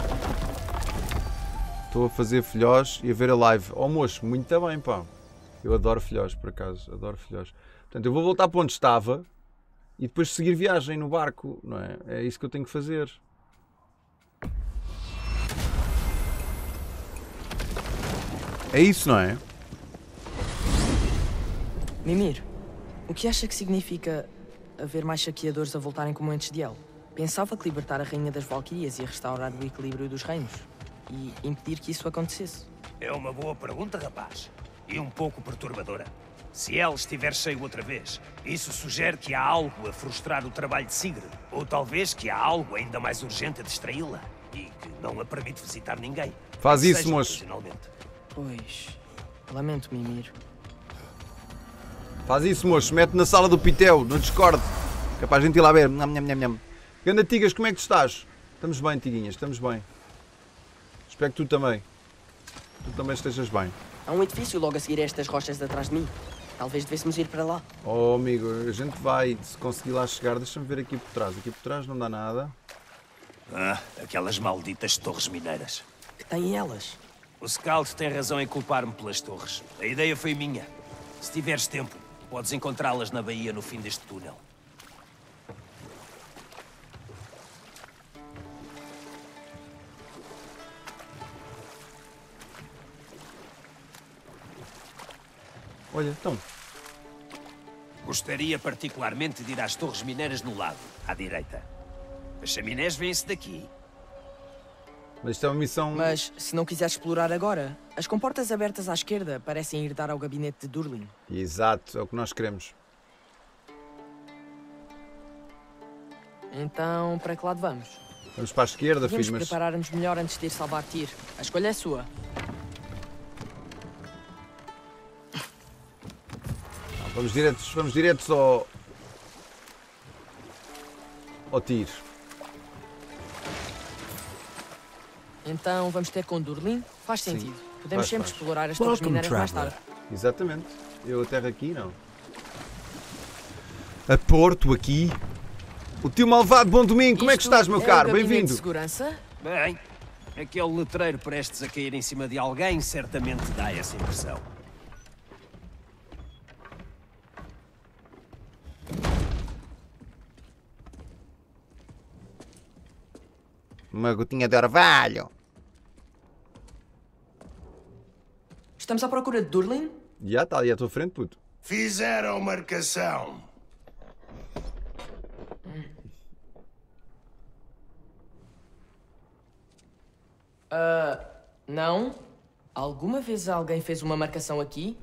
Estou a fazer filhós e a ver a live. Oh moço, muito bem, pá. Eu adoro filhós, por acaso. Adoro filhós. Portanto, eu vou voltar para onde estava. E depois seguir viagem no barco, não é? É isso que eu tenho que fazer. É isso, não é? Mimir, o que acha que significa haver mais saqueadores a voltarem como antes de El? Pensava que libertar a Rainha das Valquírias ia restaurar o equilíbrio dos reinos e impedir que isso acontecesse. É uma boa pergunta, rapaz. E um pouco perturbadora. Se El estiver cheio outra vez, isso sugere que há algo a frustrar o trabalho de Sigrid. Ou talvez que há algo ainda mais urgente a distraí-la e que não a permite visitar ninguém. Faz isso, Seja moço. ocasionalmente. Pois... Lamento, Mimir. Faz isso, moço. Mete na sala do Pitel, no Discord. Que é para a gente ir lá ver. Nham, nham, nham, nham. Ganda Tigas, como é que tu estás? Estamos bem, Tiguinhas, estamos bem. Espero que tu também. Tu também estejas bem. Há um edifício logo a seguir a estas rochas atrás de mim. Talvez devêssemos ir para lá. Oh, amigo, a gente vai. Se conseguir lá chegar, deixa-me ver aqui por trás. Aqui por trás não dá nada. Ah, aquelas malditas torres mineiras. Que têm elas? O Scout tem razão em culpar-me pelas torres. A ideia foi minha. Se tiveres tempo, podes encontrá-las na baía no fim deste túnel. Olha, então. Gostaria particularmente de ir às torres mineiras no lado, à direita. As chaminés vêm-se daqui. Mas isto é uma missão... Mas, se não quiseres explorar agora, as comportas abertas à esquerda parecem ir dar ao gabinete de Durlin. Exato, é o que nós queremos. Então, para que lado vamos? Vamos para a esquerda, Devemos filho, mas... preparar-nos melhor antes de ir salvar Tyr. A escolha é sua. Não, vamos diretos, vamos diretos ao... ao Tyr. Então, vamos ter com Durlin? Faz Sim, sentido. Podemos faz, sempre faz. explorar as torres Welcome, mineiras mais traveler. tarde. Exatamente. Eu a terra aqui, não. A Porto aqui. O tio Malvado, bom domingo. Como é que Isto estás, meu é o caro? gabinete de Bem-vindo. segurança? Bem, aquele letreiro prestes a cair em cima de alguém certamente dá essa impressão. Uma gotinha de orvalho. Estamos à procura de Durlin? Já está ali à tua frente, puto. Fizeram marcação. Ah, não. Alguma vez alguém fez uma marcação aqui?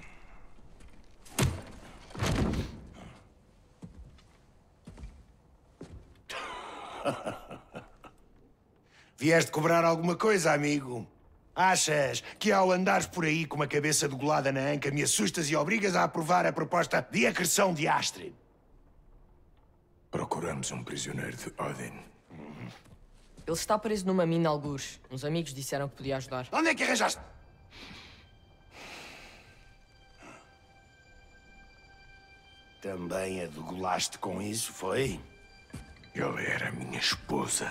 Vieste cobrar alguma coisa, amigo? Achas que ao andares por aí com uma cabeça degolada na anca me assustas e obrigas a aprovar a proposta de acreção de Astrid? Procuramos um prisioneiro de Odin. Ele está preso numa mina algures. Uns amigos disseram que podia ajudar. Onde é que arranjaste? Também a degolaste com isso, foi? Ela era minha esposa.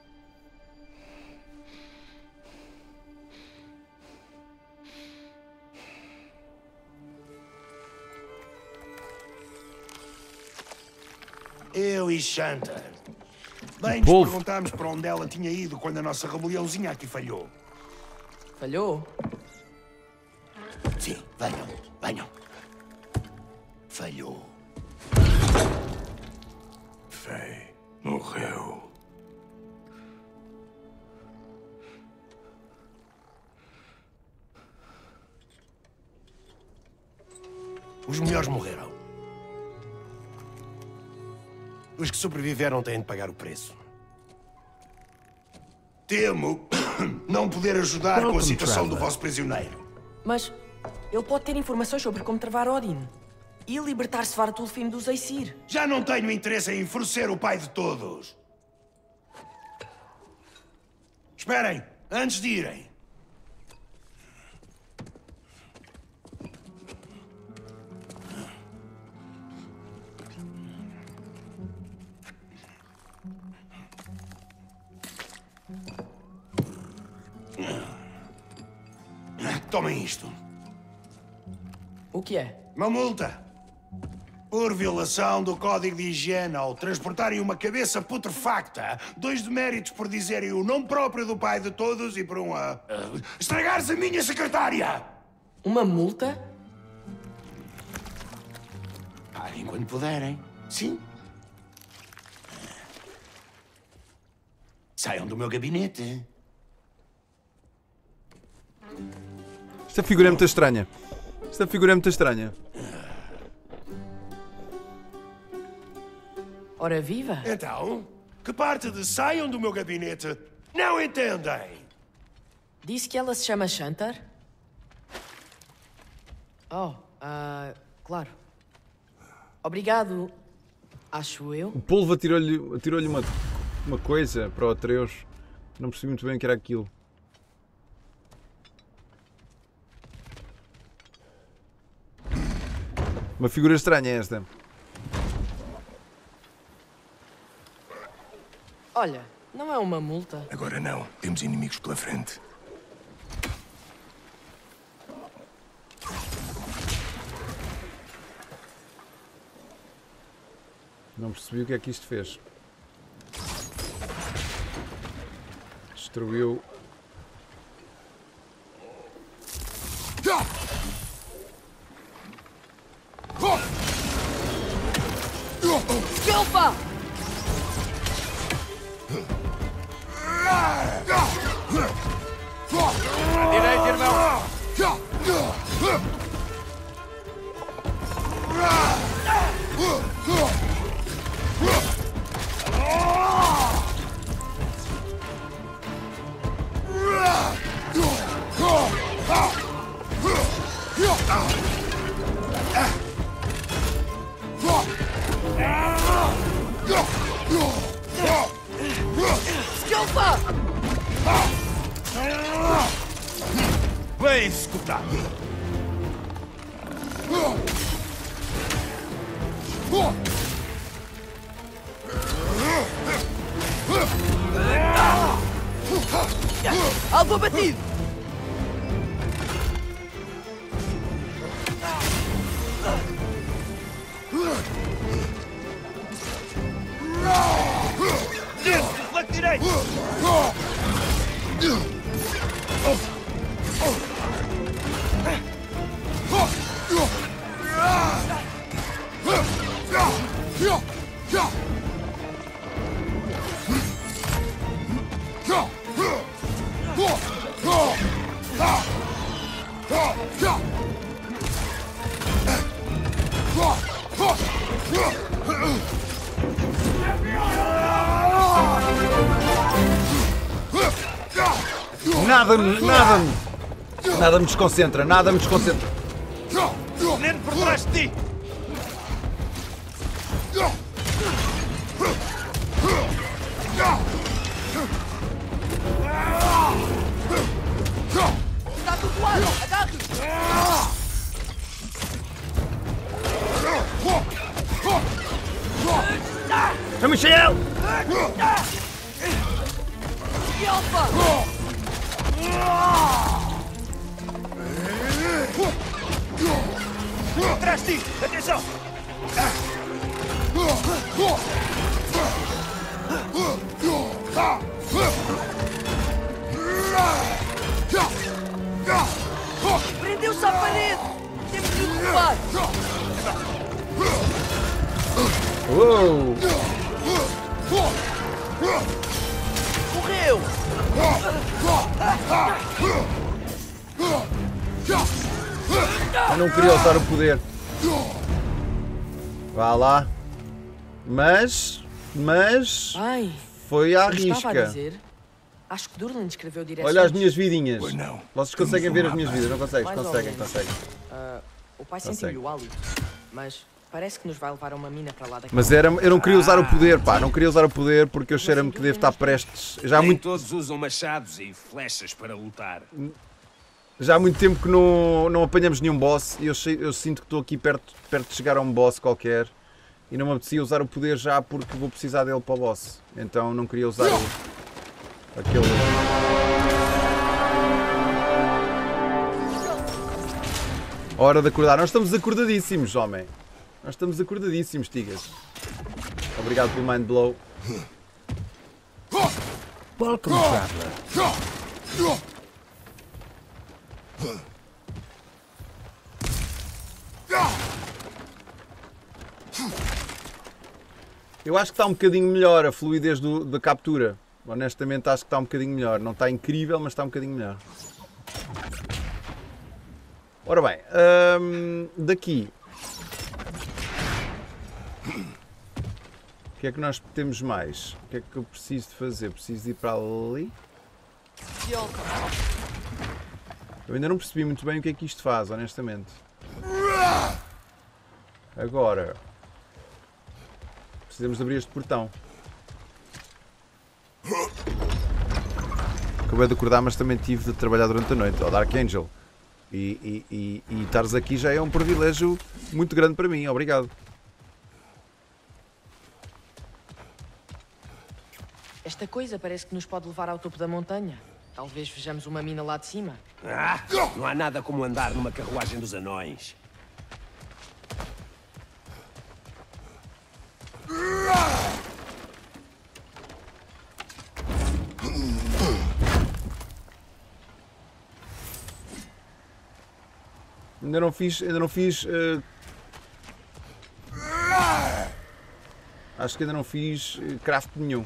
Eu e Shanta. Bem, nos Povo. perguntámos para onde ela tinha ido quando a nossa rebeliãozinha aqui falhou. Falhou? Sim, venham, venham. Falhou. Fei morreu. Os melhores morreram. Os que sobreviveram têm de pagar o preço. Temo não poder ajudar com a Welcome, situação do traveler. vosso prisioneiro. Mas ele pode ter informações sobre como travar Odin. E libertar Svartalfheim dos Aesir. Já não tenho interesse em enfurecer o pai de todos. Esperem, antes de irem. Tomem isto. O que é? Uma multa. Por violação do código de higiene ao transportarem uma cabeça putrefacta. Dois deméritos por dizerem o nome próprio do pai de todos e por um... Uh, uh, estragares a minha secretária! Uma multa? Paguem quando puderem. Sim. Saiam do meu gabinete. Esta figura é muito estranha. Esta figura é muito estranha. Ora viva! Então, que parte de saiam do meu gabinete não entendem? Disse que ela se chama Shantar? Oh, ah, claro. Obrigado, acho eu. O polvo atirou-lhe atirou-lhe uma, uma coisa para o Atreus. Não percebi muito bem o que era aquilo. Uma figura estranha esta. Olha, não é uma multa. Agora não. Temos inimigos pela frente. Não percebi o que é que isto fez. Destruiu. Skilfa! À direita, irmão! Skilfa! Bem executado! Alvo abatido! Dentro, flanco direito! Nada me, nada me, nada me desconcentra, nada me desconcentra. Veneno por trás de ti! Está tudo lado! Agarre! É Michel! Skilfa! Atrás de ti! Atenção! Prendeu-se à parede! Temos de o derrubar! Uou! Morreu! Eu não queria usar o poder. Vá lá. Mas, mas, Ai, foi à como estava a risca. dizer, acho que Durlin escreveu direções. Olha as minhas vidinhas. Pois não. Vocês conseguem ver as minhas vidas, não conseguem? Mais ou Conseguem, menos. conseguem. Ah, o pai Consegue. sentiu-lhe o hálito, mas parece que nos vai levar a uma mina para lá daqui. Mas era, eu não queria usar o poder, pá, não queria usar o poder porque eu cheiro-me que devo estar prestes. Já há Nem muito, todos usam machados e flechas para lutar. já há muito tempo que não, não apanhamos nenhum boss e eu, sei- eu sinto que estou aqui perto, perto de chegar a um boss qualquer e não me apetecia usar o poder já porque vou precisar dele para o boss. Então não queria usar o, aquele. Hora de acordar. Nós estamos acordadíssimos, homem. Nós estamos acordadíssimos, tigas. Obrigado pelo mind blow. Welcome, traveler. Eu acho que está um bocadinho melhor a fluidez do, da captura. Honestamente acho que está um bocadinho melhor. Não está incrível, mas está um bocadinho melhor. Ora bem, hum, daqui. O que é que nós temos mais? O que é que eu preciso de fazer? Preciso de ir para ali? Eu ainda não percebi muito bem o que é que isto faz, honestamente. Agora, precisamos de abrir este portão. Acabei de acordar, mas também tive de trabalhar durante a noite, ao Dark Angel. E, e, e, e estares aqui já é um privilégio muito grande para mim, obrigado. Esta coisa parece que nos pode levar ao topo da montanha. Talvez vejamos uma mina lá de cima. Ah, não há nada como andar numa carruagem dos anões. Ainda não fiz, ainda não fiz... Uh... Acho que ainda não fiz uh, craft nenhum.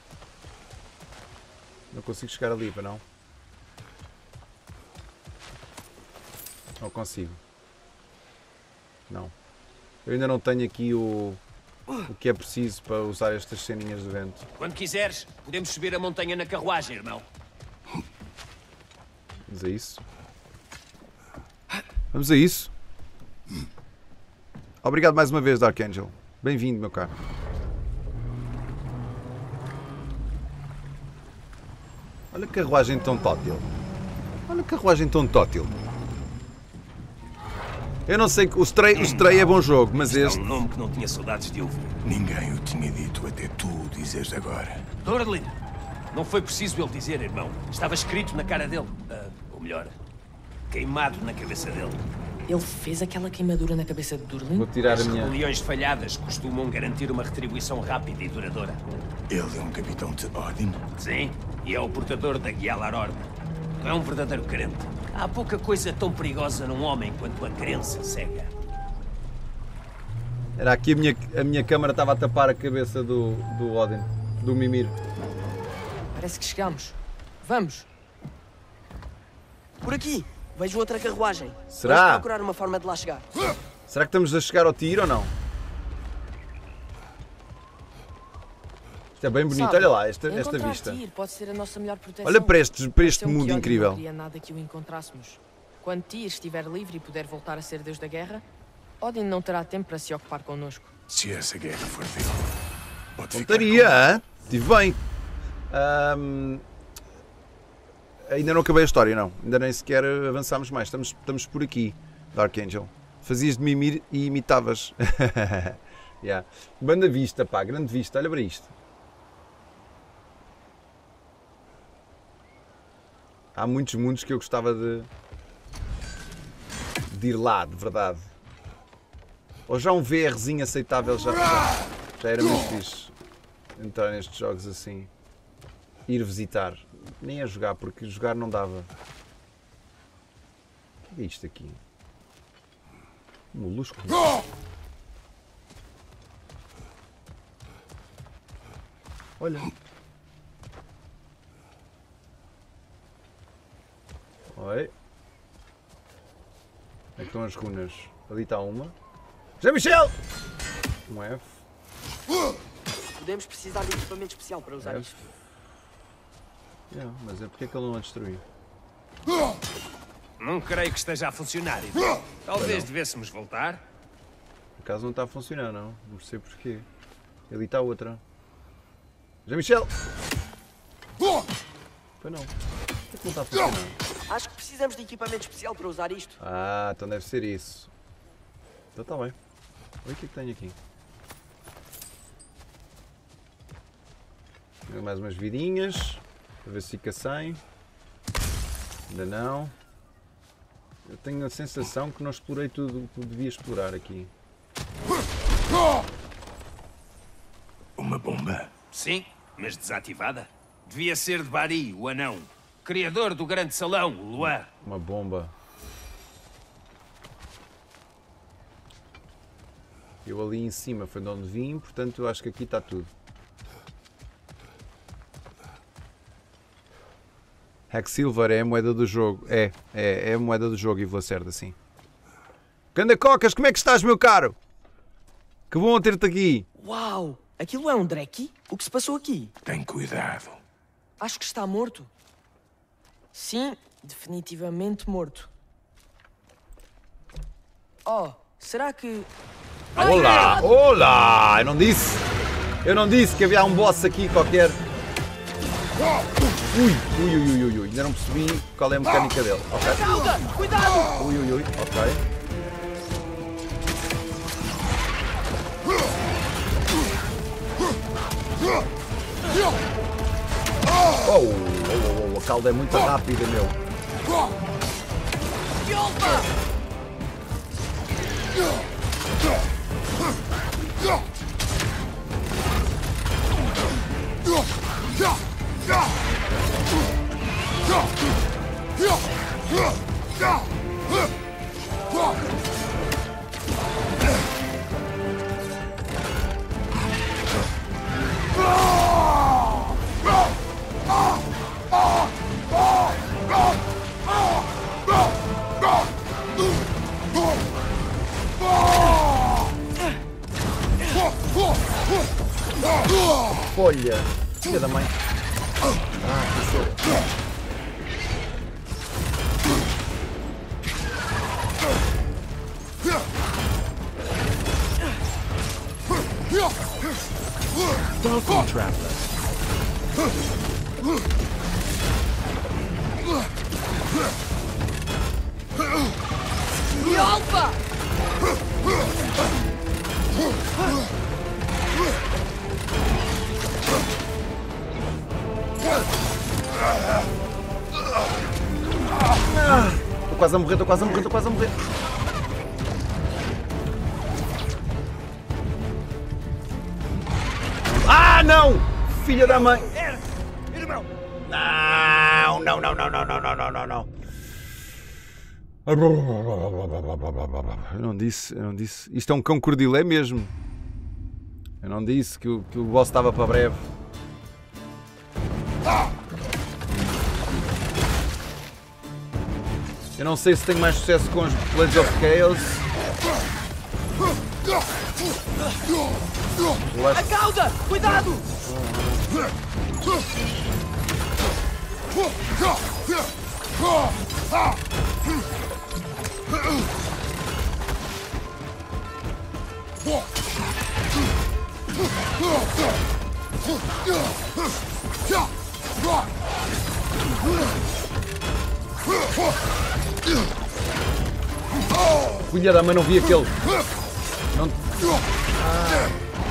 Não consigo chegar ali, para não? Não consigo. Não. Eu ainda não tenho aqui o, o que é preciso para usar estas ceninhas de vento. Quando quiseres, podemos subir a montanha na carruagem, irmão. Vamos a isso. Vamos a isso. Obrigado mais uma vez, Dark Angel. Bem-vindo, meu caro. Olha que carruagem tão tótil. Olha que carruagem tão tótil. Eu não sei que o Stray, o Stray é bom jogo, mas este... É um nome que não tinha saudades de ouvir. Ninguém o tinha dito até tu o dizes agora. Durlin! Não foi preciso ele dizer, irmão. Estava escrito na cara dele. Uh, ou melhor, queimado na cabeça dele. Ele fez aquela queimadura na cabeça de Durlin? Vou tirar a As minha... rebeliões falhadas costumam garantir uma retribuição rápida e duradoura. Ele é um capitão de Odin? Sim, e é o portador da Gyalar Orna. É um verdadeiro crente. Há pouca coisa tão perigosa num homem quanto a crença cega. Era aqui a minha, a minha câmara estava a tapar a cabeça do, do Odin, do Mimir. Parece que chegamos. Vamos. Por aqui. Vejo outra carruagem. Será? Vamos procurar uma forma de lá chegar. Será que estamos a chegar ao tiro ou não? Isto é bem bonito, Sabe, olha lá, esta, esta encontrar vista. Tyr pode ser a nossa melhor proteção. Olha para este, para este Pareceu-me mundo que Odin incrível. Não queria nada que o encontrássemos. Quando Tyr estiver livre e puder voltar a ser Deus da Guerra, Odin não terá tempo para se ocupar connosco. Se essa guerra for dele, pode ficar Pontaria, hã? Estive bem. Ahm, ainda não acabei a história, não. Ainda nem sequer avançámos mais. Estamos, estamos por aqui, Dark Angel. Fazias de mimir e imitavas. Yeah. Banda vista, pá, grande vista. Olha para isto. Há muitos mundos que eu gostava de, de ir lá, de verdade. Ou já um VRzinho aceitável já, já, já era muito fixe entrar nestes jogos assim. Ir visitar. Nem a jogar, porque jogar não dava. O que é isto aqui? Um molusco? Olha. Oi. Onde é que estão as runas? Ali está uma. Já Michel! Um F. Podemos precisar de equipamento especial para usar F. isto. Yeah, mas é porque é que ele não a destruiu? Não creio que esteja a funcionar, irmão. Talvez devêssemos voltar. Por acaso não está a funcionar, não. Não sei porquê. Ali está outra. Já Michel! Foi não. Por que é que não está a funcionar? Acho que precisamos de equipamento especial para usar isto. Ah, então deve ser isso. Então está bem. Olha o que é que tenho aqui. Tenho mais umas vidinhas. Para ver se fica sem. Ainda não. Eu tenho a sensação que não explorei tudo o que devia explorar aqui. uma bomba. Sim, mas desativada. Devia ser de Bari, o anão. Criador do grande salão, o Luar. Uma bomba. Eu ali em cima foi de onde vim, portanto eu acho que aqui está tudo. Hacksilver é a moeda do jogo. É, é, é a moeda do jogo, Ivo Lacerda, sim. Ganda Cocas, como é que estás, meu caro? Que bom ter-te aqui. Uau! Aquilo é um Dreki? O que se passou aqui? Tem cuidado. Acho que está morto. Sim, definitivamente morto. Oh, será que... Olá, olá! Eu não disse, eu não disse que havia um boss aqui qualquer. Ui, ui, ui, ui, ui, ainda não percebi qual é a mecânica dele. Ok. Calda! Cuidado! Ui, ui, ui, ok. Oh, oh, oh, oh, a calda é muito rápida, meu. Olha, filha da mãe. Ah, que Welcome, traveler. E Alpha! Estou quase a morrer, estou quase a morrer, estou quase a morrer. Ah, não! Filha da mãe! Irmão! Não, não, não, não, não, não, não, não, não, não. Eu não disse, eu não disse. Isto é um cão cordilé mesmo. Eu não disse que o, que o boss estava para breve. Eu não sei se tenho mais sucesso com os Blades of Chaos. A cauda! Cuidado! Filha da mãe, não vi aquele. Não... Ah.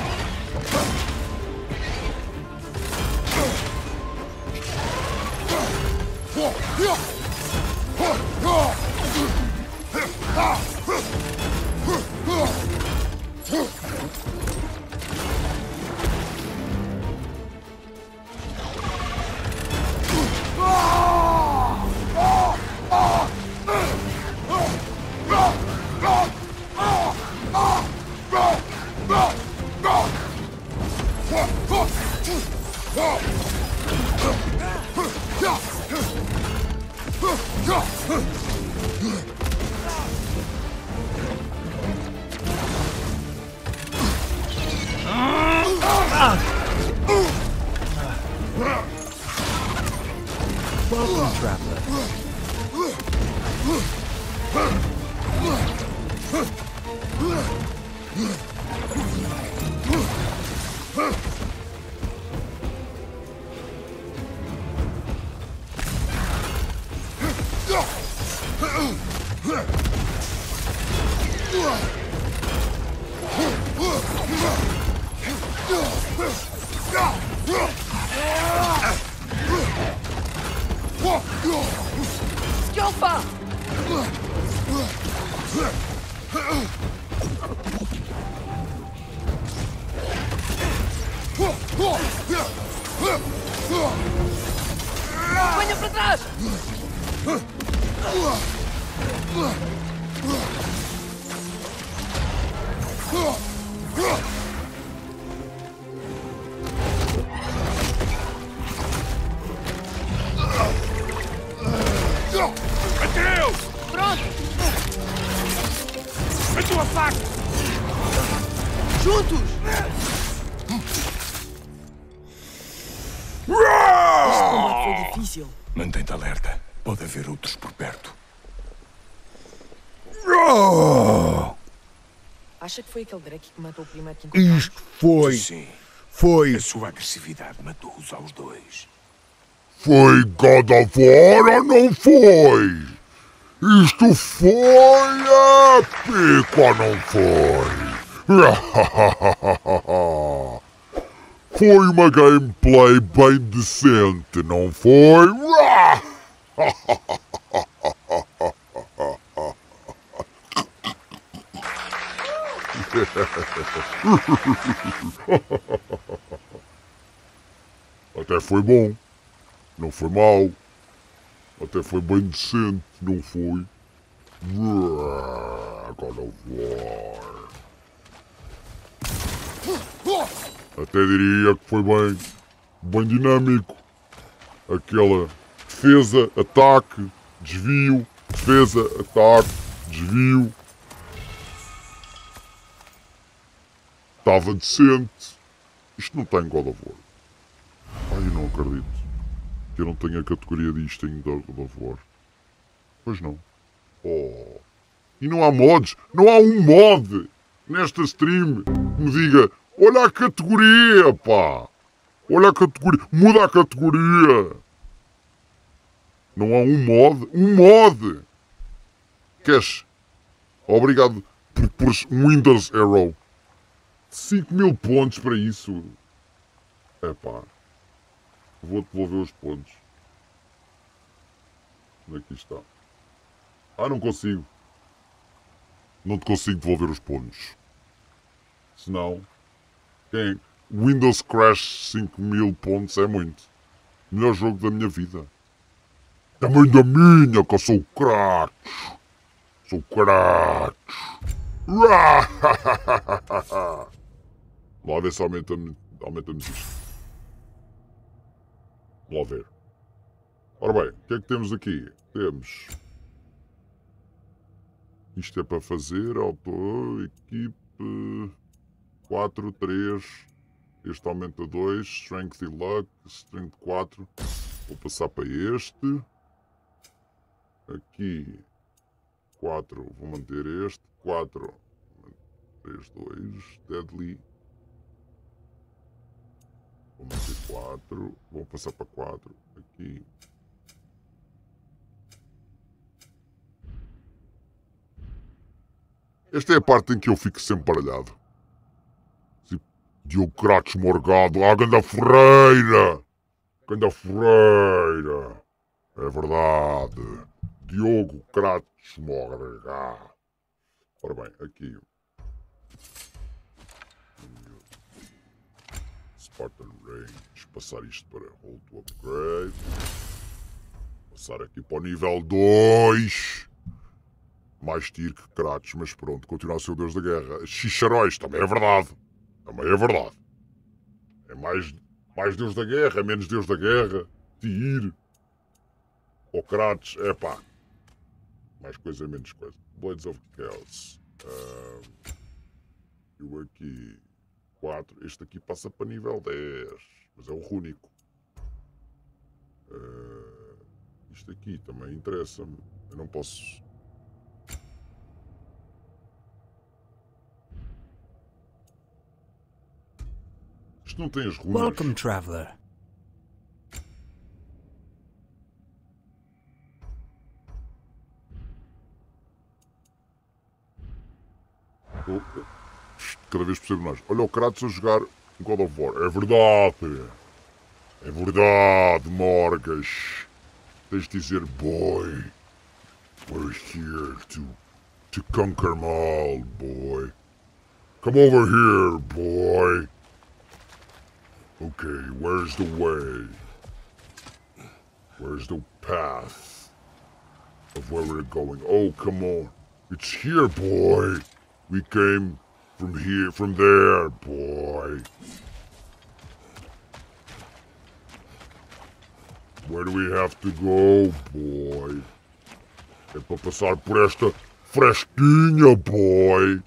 Welcome, traveler. Skilfa! Venha para trás! A tua faca! Juntos! Este combate foi difícil. Mantém-te alerta. Pode haver outros por perto. Acha que foi aquele Drake que matou o primeiro que encontramos? Isto foi. Sim. Foi. A sua agressividade matou-os aos dois. Foi God of War ou não foi? Isto foi épico ou não foi? Foi uma gameplay bem decente, não foi? Até foi bom. Não foi mau. Até foi bem decente, não foi? God of War. Até diria que foi bem, bem dinâmico. Aquela defesa, ataque, desvio, defesa, ataque, desvio. Estava decente. Isto não tem God of War. Ai, eu não acredito que eu não tenho a categoria disto em God of War. Pois não. Oh. E não há mods. Não há um mod nesta stream que me diga: olha a categoria, pá. Olha a categoria. Muda a categoria. Não há um mod. Um mod. Queres? Obrigado por pôr um Windows Arrow. cinco mil pontos para isso. É pá. Vou-te devolver os pontos. Onde é que está? Ah, não consigo. Não te consigo devolver os pontos. Senão... Quem? Windows Crash cinco mil pontos é muito. Melhor jogo da minha vida. Também da minha, que eu sou Kratos. Sou Kratos. Lá ver se aumenta-me aumenta-nos isto. Vamos lá ver. Ora bem, o que é que temos aqui? Temos... Isto é para fazer, autor, equipe... quatro, três... Este aumenta dois, Strength e Luck, Strength quatro. Vou passar para este. Aqui... quatro, vou manter este. quatro... três, dois, Deadly... Vou manter quatro, vou passar para quatro, aqui. Esta é a parte em que eu fico sempre baralhado. Diogo Kratos morgado, ah, ganda Ferreira! Ganda Ferreira! É verdade. Diogo Kratos morgado. Ora bem, aqui. Spartan Range, passar isto para Hold to Upgrade, passar aqui para o nível dois, mais tiro que Kratos, mas pronto, continua a ser o Deus da Guerra. Xicharóis, também é verdade, também é verdade, é mais, mais Deus da Guerra, menos Deus da Guerra, Tyr, ou Kratos, é pá, mais coisa, menos coisa. Blades of Chaos, uh, eu aqui... quatro. Este aqui passa para nível dez, mas é o rúnico. Uh, isto aqui também interessa-me. Eu não posso... Isto não tem as runas. Welcome, traveler. Oh, cada vez percebo mais. Olha o Kratos a jogar God of War. É verdade. É verdade, Morgas. Tens de dizer, boy. We're here to, to conquer them all, boy. Come over here, boy. Okay, where's the way? Where's the path of where we're going? Oh, come on. It's here, boy. We came from here, from there, boy. Where do we have to go, boy? É para passar por esta fresquinha, boy.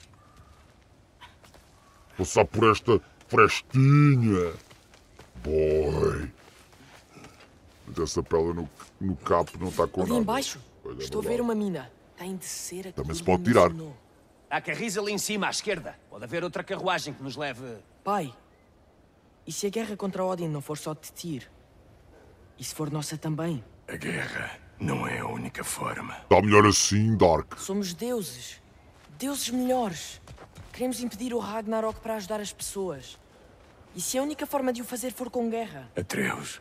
Passar por esta fresquinha, boy. Mas essa pele no, no capo não está com Ali nada. embaixo, Olha, estou a ver uma mina. Tem de ser aquilo Também se que pode me tirar. ensinou. Há carris ali em cima, à esquerda. Pode haver outra carruagem que nos leve... Pai, e se a guerra contra Odin não for só de Tyr? E se for nossa também? A guerra não é a única forma. Está melhor assim, Dark. Somos deuses. Deuses melhores. Queremos impedir o Ragnarok para ajudar as pessoas. E se a única forma de o fazer for com guerra? Atreus.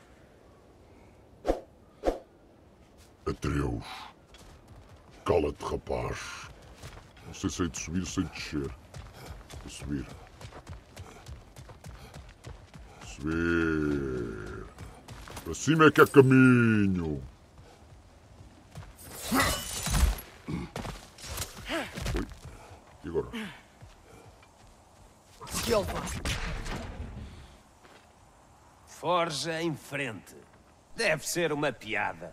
Atreus. Cala-te, rapaz. Não sei se hei de subir ou se hei de descer. Vou subir. Subir. Para cima é que é caminho. Oi. E agora? Forja em frente. Deve ser uma piada.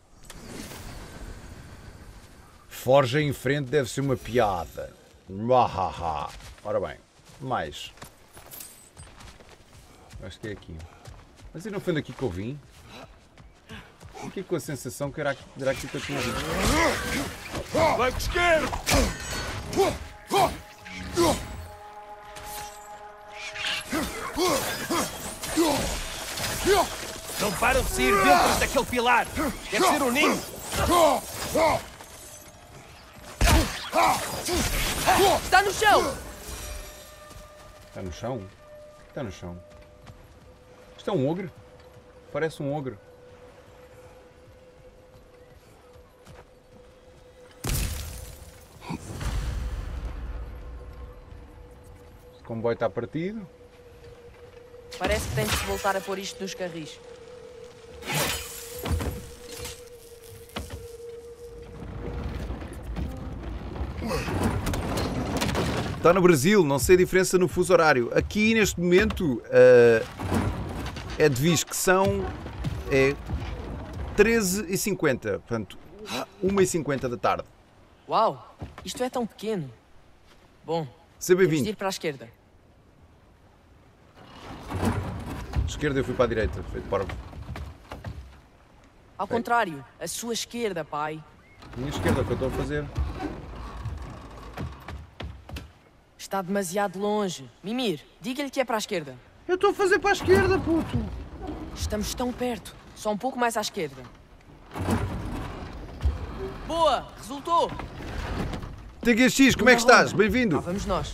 Forja em frente deve ser uma piada. Mahaha. Ora bem, mais. Acho que é aqui. Mas e não foi daqui que eu vim? Fiquei com a sensação que era aqui, era aqui que eu tinha vindo. Flanco esquerdo! Não param de sair dentro daquele pilar. Deve ser um ninho. Está no chão! Está no chão? Está no chão. Isto é um ogro? Parece um ogro. O comboio está partido. Parece que tens de voltar a pôr isto nos carris. Está no Brasil, não sei a diferença no fuso horário. Aqui neste momento uh, é de Vis que são é treze e cinquenta, portanto uma e cinquenta da tarde. Uau, isto é tão pequeno. Bom, Seja temos de bem-vindo. ir para a esquerda. Esquerda eu fui para a direita, feito parvo. Ao contrário, a sua esquerda, pai. Minha esquerda, é o que eu estou a fazer. Está demasiado longe. Mimir, diga-lhe que é para a esquerda. Eu estou a fazer para a esquerda, puto. Estamos tão perto. Só um pouco mais à esquerda. Boa! Resultou! T G X, como é que estás? Bem-vindo. Lá vamos nós.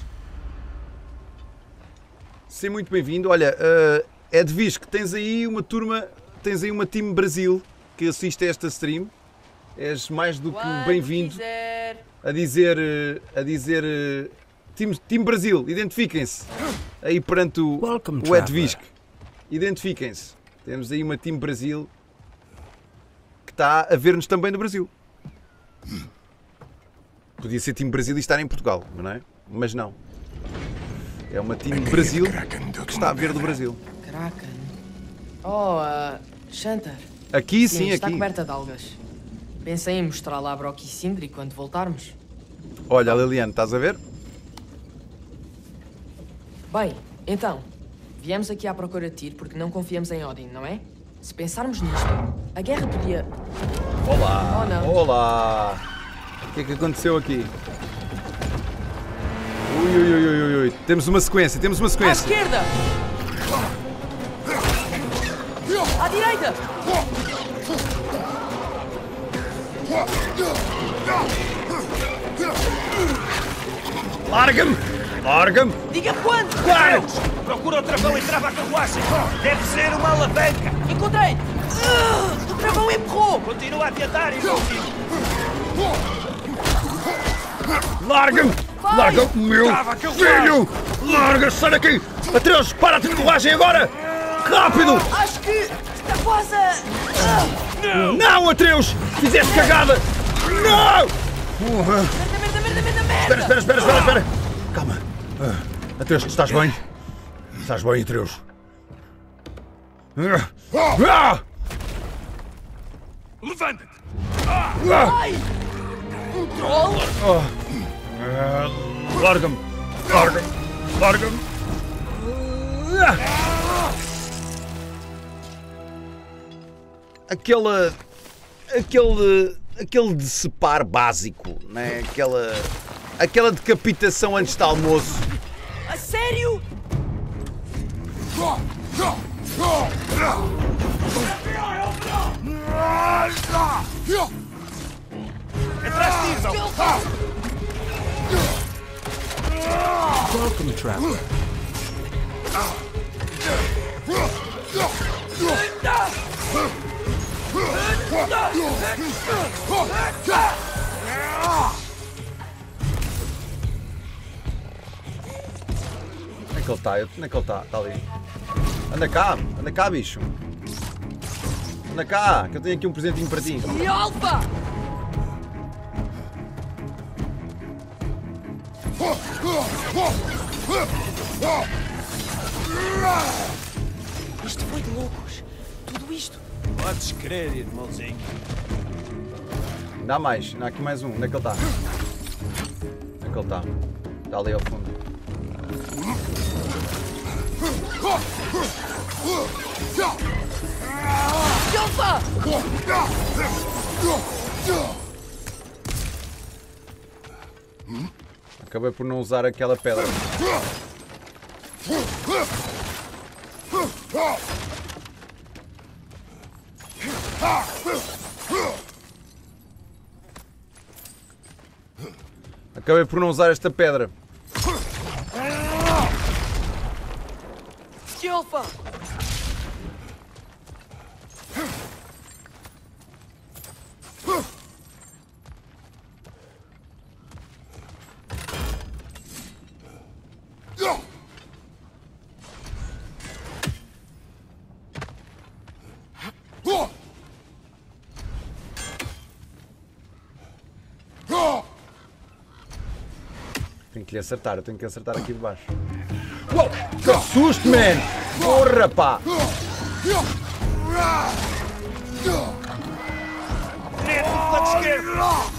Sim, muito bem-vindo. Olha, uh, é de Vis que tens aí uma turma, tens aí uma Team Brasil que assiste a esta stream. És mais do que Quando bem-vindo quiser. a dizer, uh, a dizer uh, Team, Team Brasil, identifiquem-se aí perante o, Welcome, o Ed traveler. Visc. Identifiquem-se. Temos aí uma Team Brasil que está a ver-nos também no Brasil. Podia ser Team Brasil e estar em Portugal, não é? Mas não. É uma Team Brasil que está a ver do Brasil. Kraken. Oh, uh, Shantar. Aqui sim, está aqui. coberta de algas. Pensei em mostrá-la a Brock e Sindri quando voltarmos. Olha, Liliane, estás a ver? Bem, então, viemos aqui à procura de Tyr porque não confiamos em Odin, não é? Se pensarmos nisto, a guerra podia... Olá! Oh, não. Olá! O que é que aconteceu aqui? Ui, ui, ui, ui, ui. Temos uma sequência, temos uma À sequência. esquerda! À direita! Larga-me! Larga-me! Diga quando! Claro! Procura o travão e trava a carruagem. Deve ser uma alavanca. Encontrei! Ah, o travão empurrou! Continua a tentar, irmãozinho. Larga-me! Vai! Larga-me, meu Trava a carruagem. filho! Larga-se, sai daqui! Atreus, para-te de carruagem agora! Rápido! Acho que está quase a... Ah, Não, Atreus! Fizeste cagada! Não! Porra. merda, merda, merda, merda, merda! Espera, espera, espera, espera, espera! Calma! Ah, Atreus, estás bem? Estás bem, Atreus? Ah! Ah! Levanta-te. Ah! Ai! Um troll? Oh. Larga-me! Larga-me! Larga-me! Aquela. Aquele. Aquele decepar básico, né? Aquela. Aquela decapitação antes de almoço. A sério? Welcome, traveler. Onde é que ele está? Onde é que ele está? Está ali. Anda cá, anda cá, bicho. Anda cá, que eu tenho aqui um presentinho para ti. E Alfa! Isto foi de loucos. Tudo isto. Podes crer, irmãozinho. Dá mais, dá aqui mais um. Onde é que ele está? Onde é que ele está? Está ali ao fundo. Alfa! Acabei por não usar aquela pedra. Acabei por não usar esta pedra. Alfa! Tenho que lhe acertar, eu tenho que acertar aqui de baixo. Uou! Que susto, man! Porra, pá! Direito, lado esquerdo!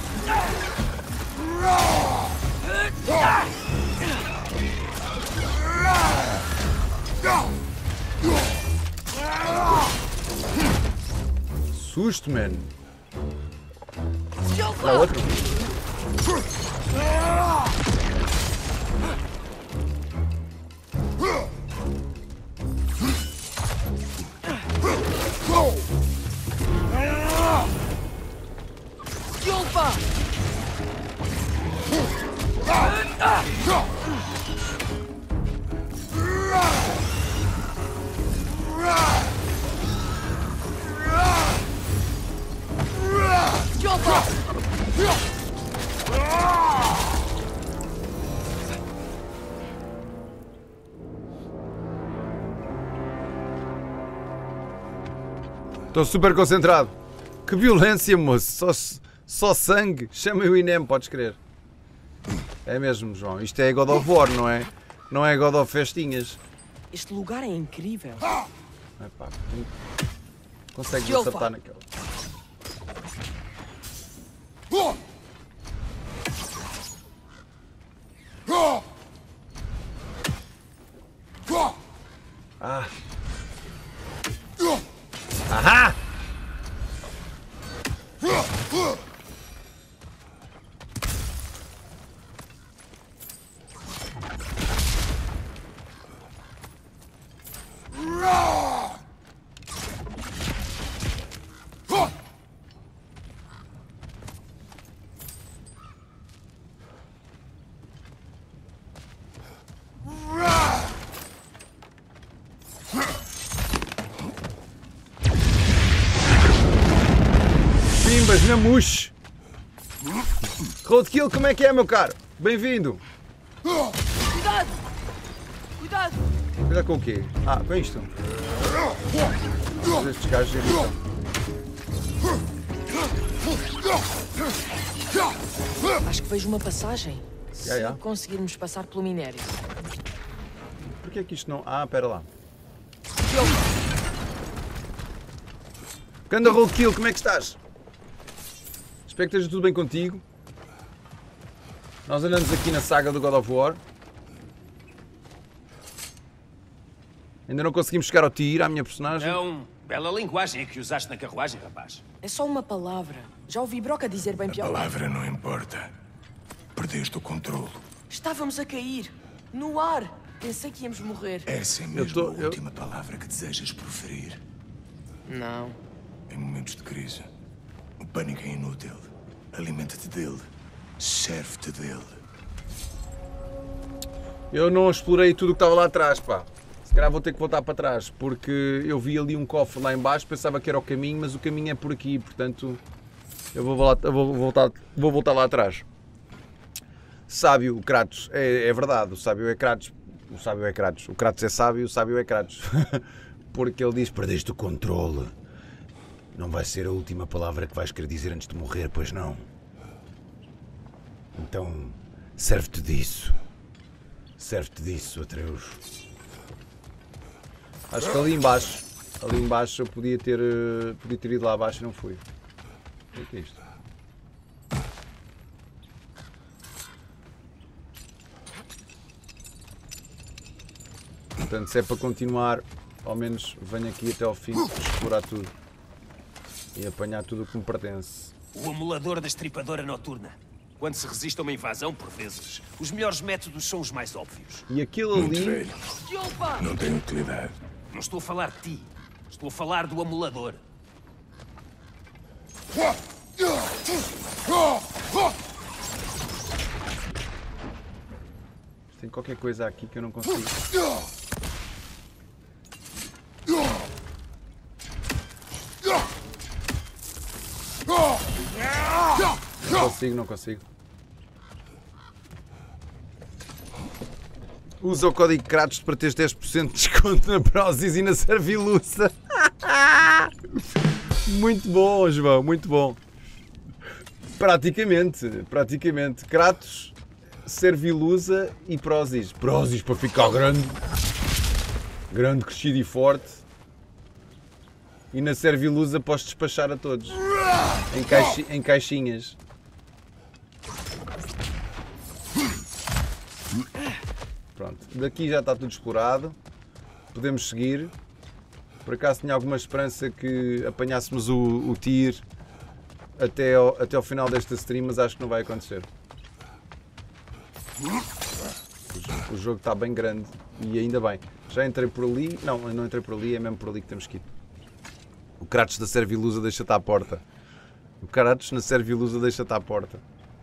Susto, man! Lá outro! Estou super concentrado. Que violência, moço. Só, só sangue. Chama-me o Inem, podes crer. É mesmo, João. Isto é God of War, não é? Não é God of Festinhas. Este lugar é incrível. Epá, consegues acertar naquela. Ah. Ahá! Pimbas na mush. Roadkill, como é que é, meu caro? Bem-vindo. Cuidado! Cuidado! Cuidado com o quê? Ah, com isto. Mas estes gajos irritam. Acho que vejo uma passagem. Se Yeah, yeah. conseguirmos passar pelo minério. Porquê é que isto não... Ah, pera lá. Ganda Roadkill, como é que estás? Espero que esteja tudo bem contigo. Nós andamos aqui na saga do God of War. Ainda não conseguimos chegar ao Tyr, à minha personagem. Não, bela linguagem que usaste na carruagem, rapaz. É só uma palavra. Já ouvi Broca dizer bem A pior. palavra não importa. Perdeste o controle. Estávamos a cair. No ar. Pensei que íamos morrer. Essa é mesmo tô- a eu- última palavra que desejas proferir. Não. Em momentos de crise, o pânico é inútil. Alimenta-te dele. Serve-te dele. Eu não explorei tudo o que estava lá atrás, pá. Se calhar vou ter que voltar para trás, porque eu vi ali um cofre lá em baixo, pensava que era o caminho, mas o caminho é por aqui, portanto eu vou, lá, eu vou, voltar, vou voltar lá atrás. Sábio, Kratos, é, é verdade, o sábio é Kratos, o sábio é Kratos, o Kratos é sábio, o sábio é Kratos, porque ele diz, perdeste o controle, não vai ser a última palavra que vais querer dizer antes de morrer, pois não? Então, serve-te disso, serve-te disso, Atreus. Acho que ali embaixo, ali embaixo eu podia ter, eh, podia ter ido lá abaixo e não fui. O que é isto? Portanto, se é para continuar, ao menos venho aqui até ao fim, explorar tudo e apanhar tudo o que me pertence. O amulador da estripadora noturna. Quando se resiste a uma invasão, por vezes, os melhores métodos são os mais óbvios. E aquilo ali, Opa! Não tem utilidade. Não estou a falar de ti. Estou a falar do amulador. tem qualquer coisa aqui que eu não consigo. Não consigo, não consigo. Usa o código Kratos para teres dez por cento de desconto na Prozis e na Servilusa. Muito bom, João, muito bom. Praticamente, praticamente. Kratos, Servilusa e Prozis. Prozis para ficar grande. Grande, crescido e forte. E na Servilusa podes despachar a todos. Em, caixi em caixinhas. Pronto, daqui já está tudo explorado. Podemos seguir. Por acaso tinha alguma esperança que apanhássemos o, o Tyr até ao, até ao final desta stream, mas acho que não vai acontecer. O, o jogo está bem grande e ainda bem. Já entrei por ali. Não, não entrei por ali, é mesmo por ali que temos que ir. O Kratos da Servilusa deixa-te à porta. O Kratos na Servilusa deixa-te à porta.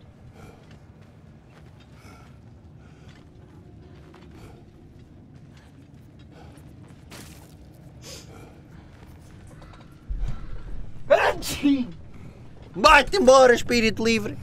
Vai-te embora, espírito livre!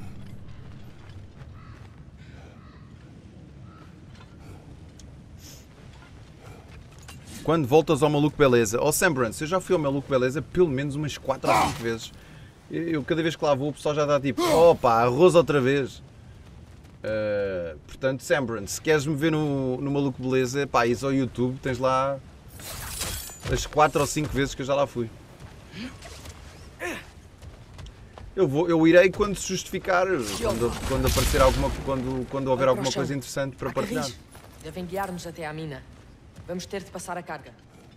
Quando voltas ao Maluco Beleza, ao Sembrance, eu já fui ao Maluco Beleza pelo menos umas quatro ou cinco vezes. Eu, eu cada vez que lá vou o pessoal já dá tipo, opa, arroz outra vez. Uh, portanto, Sembrance, se queres me ver no, no Maluco Beleza, pá, isso ao YouTube, tens lá as quatro ou cinco vezes que eu já lá fui. Eu, vou, eu irei quando se justificar, quando, quando aparecer alguma, quando, quando houver alguma coisa interessante para partilhar. Devem guiar-nos até à mina. Vamos ter de passar a carga.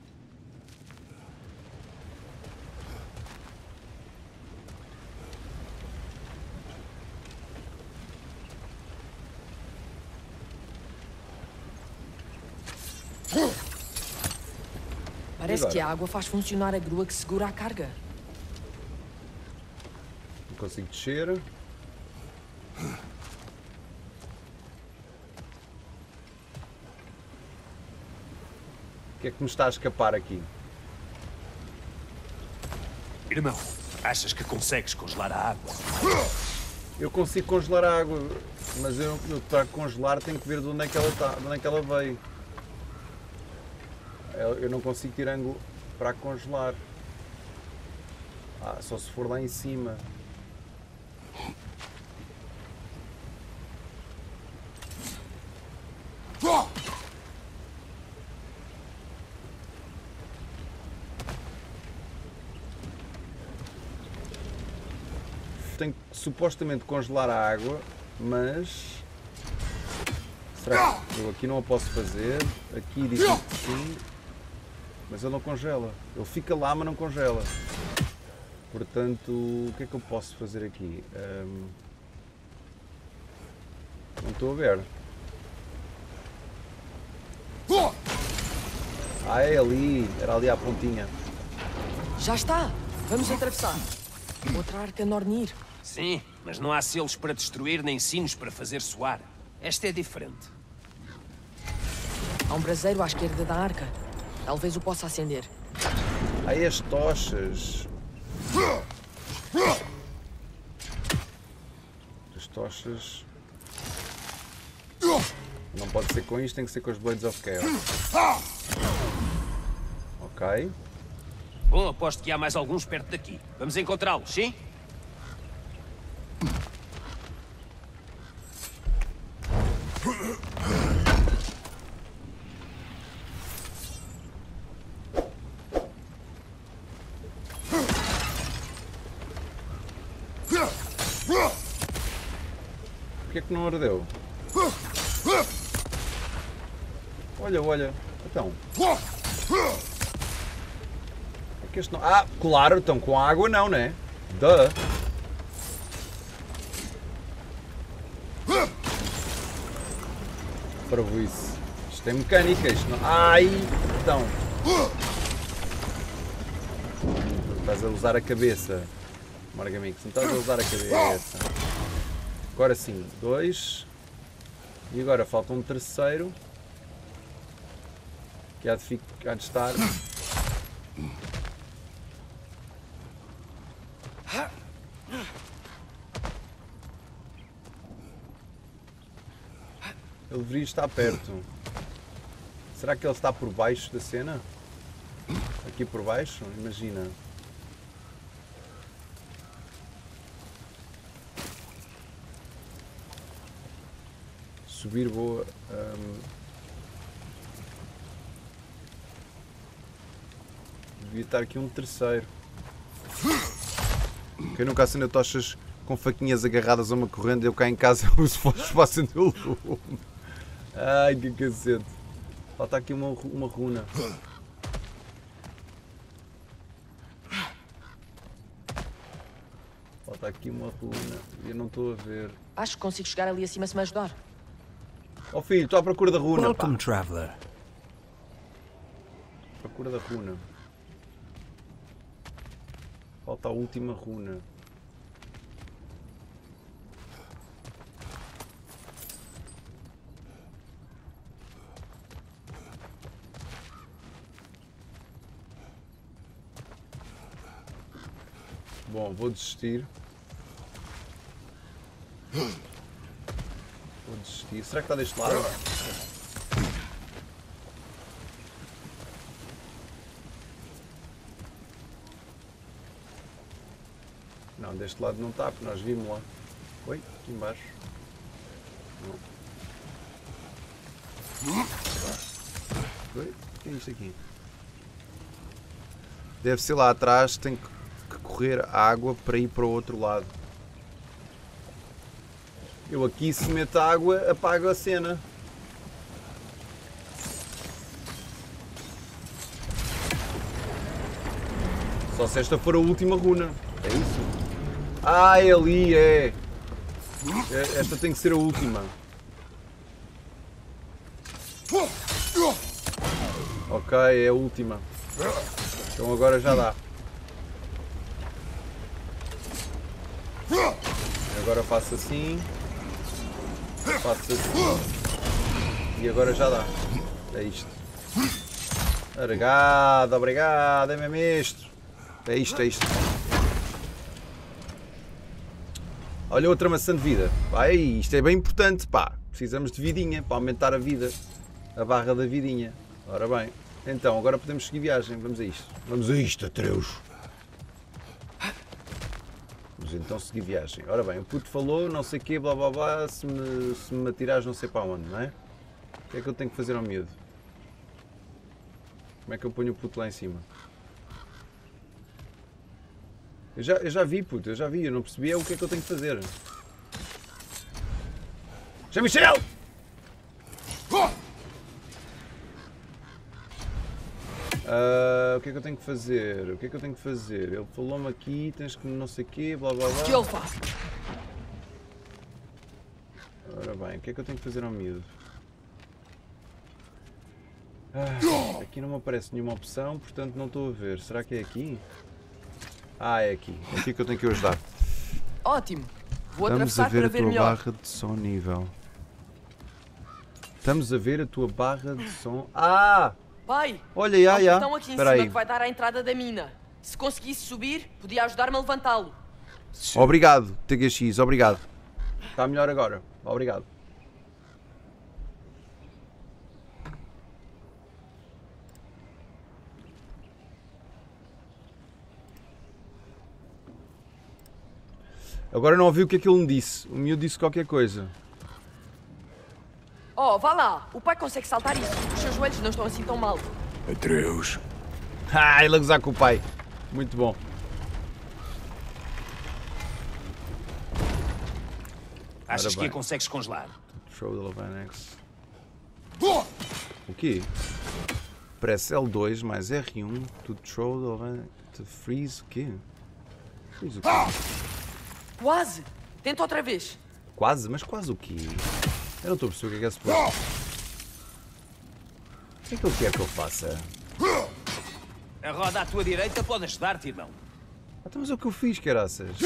Parece que a água faz funcionar a grua que segura a carga. Não consigo descer. O que é que me está a escapar aqui? Irmão, achas que consegues congelar a água? Eu consigo congelar a água, mas eu, eu para congelar tenho que ver de onde é que ela está, de onde é que ela veio. Eu, eu não consigo ter ângulo para congelar. Ah, só se for lá em cima. Tenho que supostamente congelar a água, mas Será que eu aqui não a posso fazer? Aqui diz que sim. Mas ele não congela. Ele fica lá, mas não congela. Portanto, o que é que eu posso fazer aqui? Um... Não estou a ver. Ah, é ali. Era ali à pontinha. Já está. Vamos atravessar. Outra arca Nornir. Sim, mas não há selos para destruir nem sinos para fazer soar. Esta é diferente. Há um braseiro à esquerda da arca. Talvez o possa acender. Aí as tochas. As tochas. Não pode ser com isto, tem que ser com os Blades of Chaos. Ok. Bom, aposto que há mais alguns perto daqui. Vamos encontrá-los, sim? Porquê que não ardeu? Olha, olha. Então. É que este não... Ah, claro, então com água não, né? Duh. Para isso. Isto é mecânica, isto não... Ai, então. Estás a usar a cabeça. Margamix, não estás a usar a cabeça. Agora sim, dois. E agora falta um terceiro. Que há de, ficar, há de estar. Ele deveria estar perto. Será que ele está por baixo da cena? Aqui por baixo? Imagina. Subir boa. Um... Devia estar aqui um terceiro. Quem nunca acendeu tochas com faquinhas agarradas a uma corrente, eu cá em casa uso fósforos para acender o lume. Ai, que cacete. Falta aqui uma, uma runa. Falta aqui uma runa. Eu não estou a ver. Acho que consigo chegar ali acima se me ajudar. Oh filho, estou à procura da runa. Welcome, pá. traveler. Procura da runa. Falta a última runa. Bom, vou desistir. Vou desistir. Será que está deste lado? Não, deste lado não está, porque nós vimos lá. Oi, aqui embaixo. Não. Oi, o que é isto aqui? Deve ser lá atrás, tem que correr a água para ir para o outro lado. Eu aqui, se meto água, apago a cena. Só se esta for a última runa. É isso? Ah, é ali, é. Esta tem que ser a última. Ok, é a última. Então agora já dá. Agora faço assim. Faço assim. E agora já dá. É isto. Obrigado, obrigado, é mesmo isto. É isto, é isto. Olha outra maçã de vida. Ai, isto é bem importante, pá. Precisamos de vidinha para aumentar a vida. A barra da vidinha. Ora bem. Então, agora podemos seguir viagem. Vamos a isto. Vamos a isto, Atreus. Vamos então seguir viagem. Ora bem, o puto falou, não sei o quê, blá blá blá, se me, se me atirares não sei para onde, não é? O que é que eu tenho que fazer ao miúdo? Como é que eu ponho o puto lá em cima? Eu já, eu já vi, puto, eu já vi, eu não percebi é o que é que eu tenho que fazer. Jean-Michel! Uh, o que é que eu tenho que fazer? O que é que eu tenho que fazer? Ele falou-me aqui, tens que não sei o quê, blá blá blá. Que ele faz? Ora bem, o que é que eu tenho que fazer ao miúdo? Ah, aqui não me aparece nenhuma opção, portanto não estou a ver. Será que é aqui? Ah, é aqui. É aqui que eu tenho que o ajudar. Ótimo. Vou Estamos a atravessar ver para a ver tua melhor. barra de som nível. Estamos a ver a tua barra de som. Ah! Pai, Olha, já, há um já. botão aqui em Espera cima aí. que vai dar à entrada da mina. Se conseguisse subir, podia ajudar-me a levantá-lo. Obrigado, T G X, obrigado. Está melhor agora. Obrigado. Agora não ouvi o que é que ele me disse. O miúdo disse qualquer coisa. Oh, vá lá. O pai consegue saltar isso. Os seus joelhos não estão assim tão mal. Atreus. Ah, ele a gozar com o pai. Muito bom. Achas Ora que a bem. consegues congelar? Throw the Lovanex. O quê? Press L dois mais R um to throw the Lovanex. To freeze o quê? Freeze o quê? Quase. Tenta outra vez. Quase? Mas quase o quê? Eu não estou a perceber o que é que é suposto. O que é que ele quer que eu faça? A roda à tua direita pode ajudar-te, irmão. Ah, então, mas é o que eu fiz, caraças.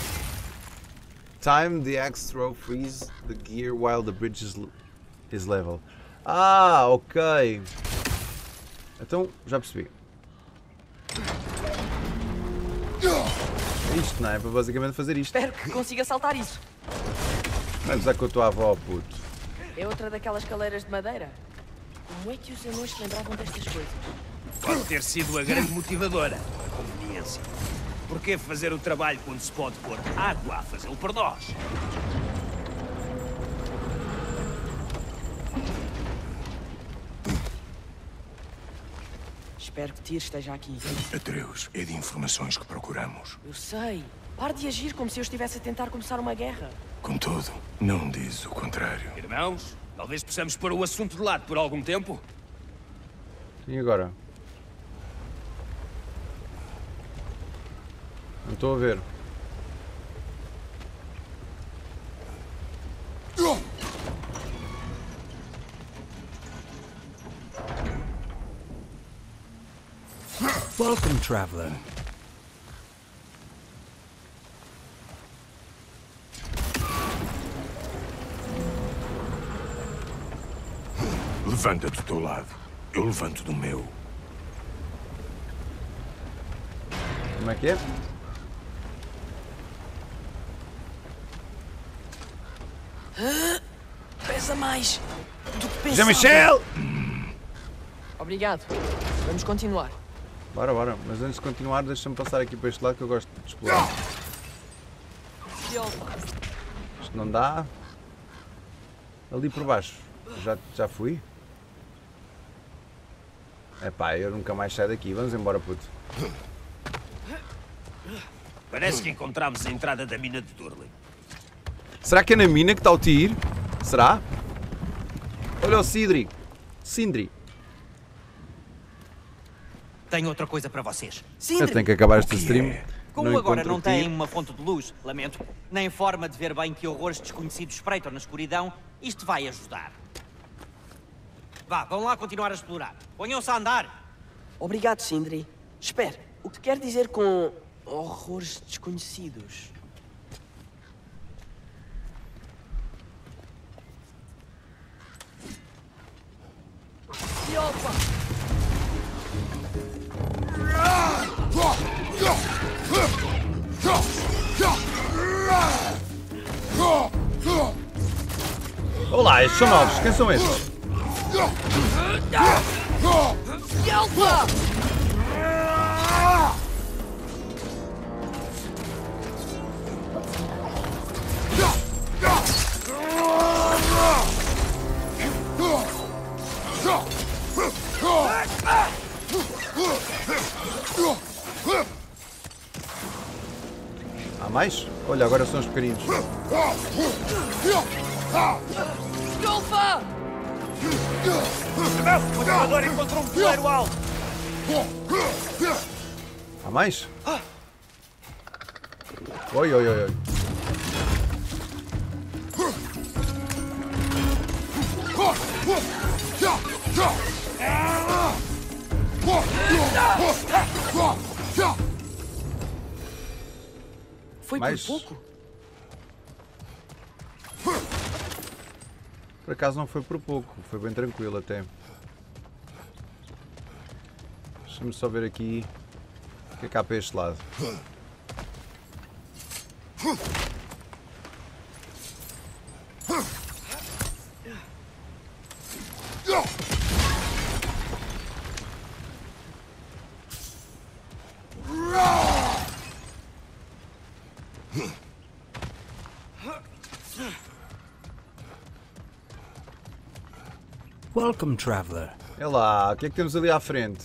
Time the axe throw freeze the gear while the bridge is, is level. Ah, ok. Então, já percebi. É isto, não é? Para basicamente fazer isto. Espero que consiga saltar isso. Vai usar com a tua avó, puto. É outra daquelas caleiras de madeira. Como é que os anões se lembravam destas coisas? Pode ter sido a grande motivadora, a conveniência. Porquê fazer o trabalho quando se pode pôr água a fazê-lo por nós? Espero que Tyr esteja aqui. Atreus, é de informações que procuramos. Eu sei. Pare de agir como se eu estivesse a tentar começar uma guerra. Contudo, não diz o contrário. Irmãos, talvez possamos pôr o assunto de lado por algum tempo? E agora? Não estou a ver. Welcome, traveler. Levanta do teu lado. Eu levanto do meu. Como é que é? Pesa mais do que pensava. Jean-Michel! Obrigado. Vamos continuar. Bora, bora. Mas antes de continuar, deixa-me passar aqui para este lado que eu gosto de explorar. Isto não dá. Ali por baixo. Já, já fui? Epá, eu nunca mais saio daqui. Vamos embora, puto. Parece que encontramos a entrada da mina de Durlin. Será que é na mina que está o Tyr? Será? Olha o Sindri. Sindri. Tenho outra coisa para vocês. Eu tenho que acabar este stream. Como Não agora encontro não o Tyr. têm uma fonte de luz, lamento, nem forma de ver bem que horrores desconhecidos espreitam na escuridão, isto vai ajudar. Vá, vão lá continuar a explorar. Ponham-se a andar. Obrigado, Sindri. Espere, o que quer dizer com horrores desconhecidos? E opa! Olá, estes são novos. Quem são estes? Elfa! Há mais? Olha, agora são os pequeninos. Elfa! O motivador encontrou um poleiro alto. Há mais? Oi, oi, oi, oi. Foi Mais? por pouco? Por acaso não foi por pouco, foi bem tranquilo até. Deixa-me só ver aqui o que é que há para este lado. Welcome, traveler. É lá, o que é que temos ali à frente?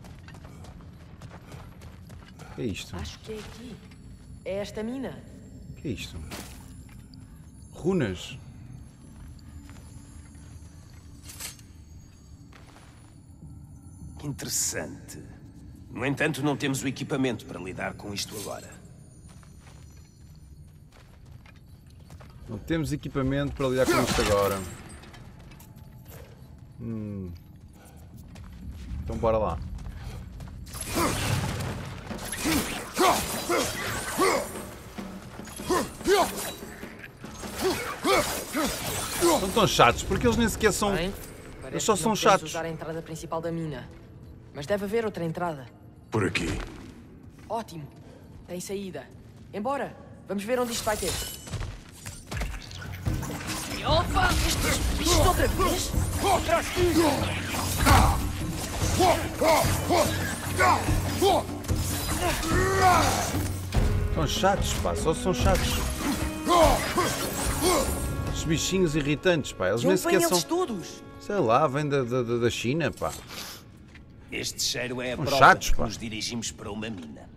O que é isto? Acho que é aqui. É esta mina. O que é isto? Runas. Interessante. No entanto, não temos o equipamento para lidar com isto agora. Não temos equipamento para lidar com isto agora. Hum. Então bora lá. Não tão chatos, porque eles nem sequer são... Bem, Eles só parece que são não podemos chatos. usar a entrada principal da mina. Mas deve haver outra entrada. Por aqui. Ótimo. Tem saída. Embora. Vamos ver onde isto vai ter. Opa! Estes bichos outra vez? São chatos, pá, só são chatos. Estes bichinhos irritantes, pá, eles De nem onde vêm sequer eles são... todos? Sei lá, vem da, da, da China, pá. Este cheiro é a São prova chatos, que pá. nos dirigimos para uma mina.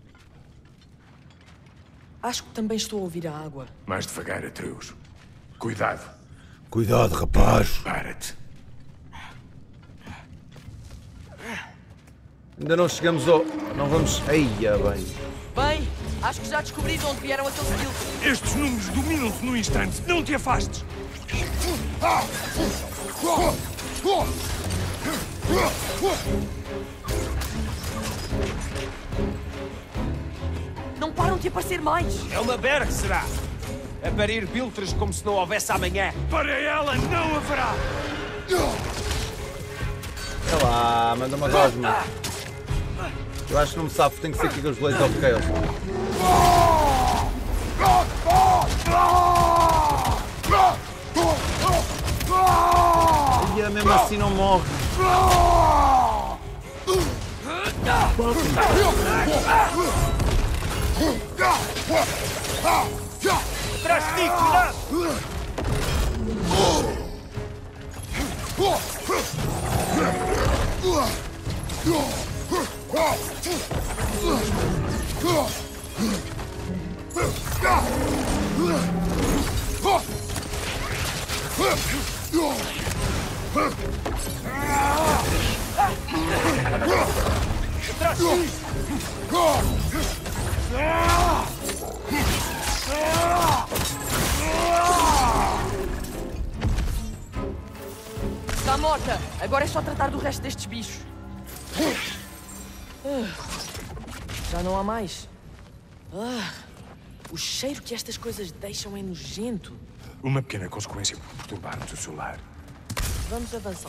Acho que também estou a ouvir a água. Mais devagar, Atreus. Cuidado. Cuidado, rapaz. Para-te. Ainda não chegamos ao... Não vamos... Eia, bem. Bem, acho que já descobri de onde vieram aqueles skills. Estes números dominam-se num instante. Não te afastes. Não param de aparecer mais. É uma berg, será? A parir biltres como se não houvesse amanhã. Para ela não haverá. Sei lá, manda uma gosma. Eu acho que não me sabe, tem que ser aqui com os Blades of Chaos. E mesmo assim não morre. Atrás de ti, cuidado! Atrás de ti! Está morta. Agora é só tratar do resto destes bichos. Ah, já não há mais. Ah, o cheiro que estas coisas deixam é nojento. Uma pequena consequência por perturbarmos o seu lar. Vamos avançar.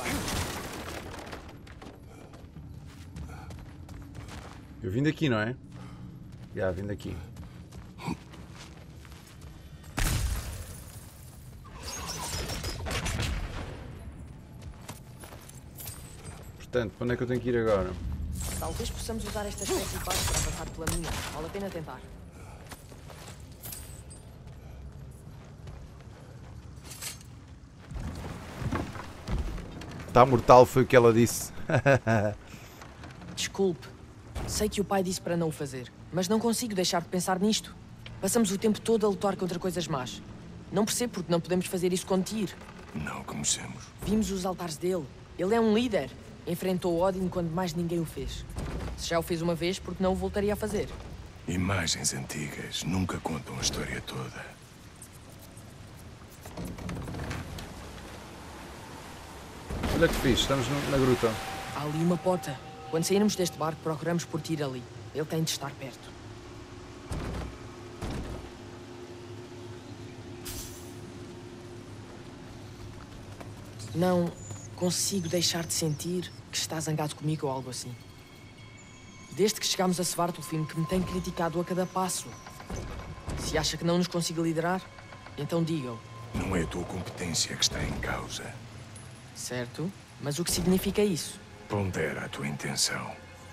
Eu vim daqui, não é? Já, vim daqui. Portanto, para onde é que eu tenho que ir agora? Talvez possamos usar estas principais para avançar pela minha. Vale a pena tentar. Está mortal, foi o que ela disse. Desculpe. Sei que o pai disse para não o fazer, mas não consigo deixar de pensar nisto. Passamos o tempo todo a lutar contra coisas más. Não percebo porque não podemos fazer isso com Tyr. Não comecemos. Vimos os altares dele. Ele é um líder. Enfrentou Odin quando mais ninguém o fez. Se já o fez uma vez, porque não o voltaria a fazer? Imagens antigas nunca contam a história toda. Olha que fixe, estamos no- na gruta. Há ali uma porta. Quando sairmos deste barco, procuramos por ti ali. Ele tem de estar perto. Não consigo deixar de sentir que está zangado comigo ou algo assim. Desde que chegámos a Svartalfheim, que me tem criticado a cada passo. Se acha que não nos consigo liderar, então diga-o. Não é a tua competência que está em causa. Certo? Mas o que significa isso? Pondera a tua intenção.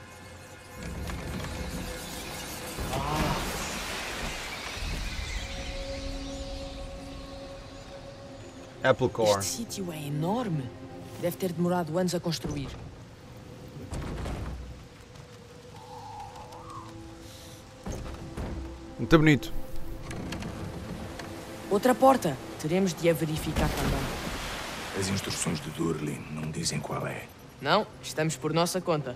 Apple Core. Este sítio é enorme. Deve ter demorado anos a construir. Muito bonito. Outra porta. Teremos de a verificar também. As instruções de Durlin não dizem qual é. Não, estamos por nossa conta.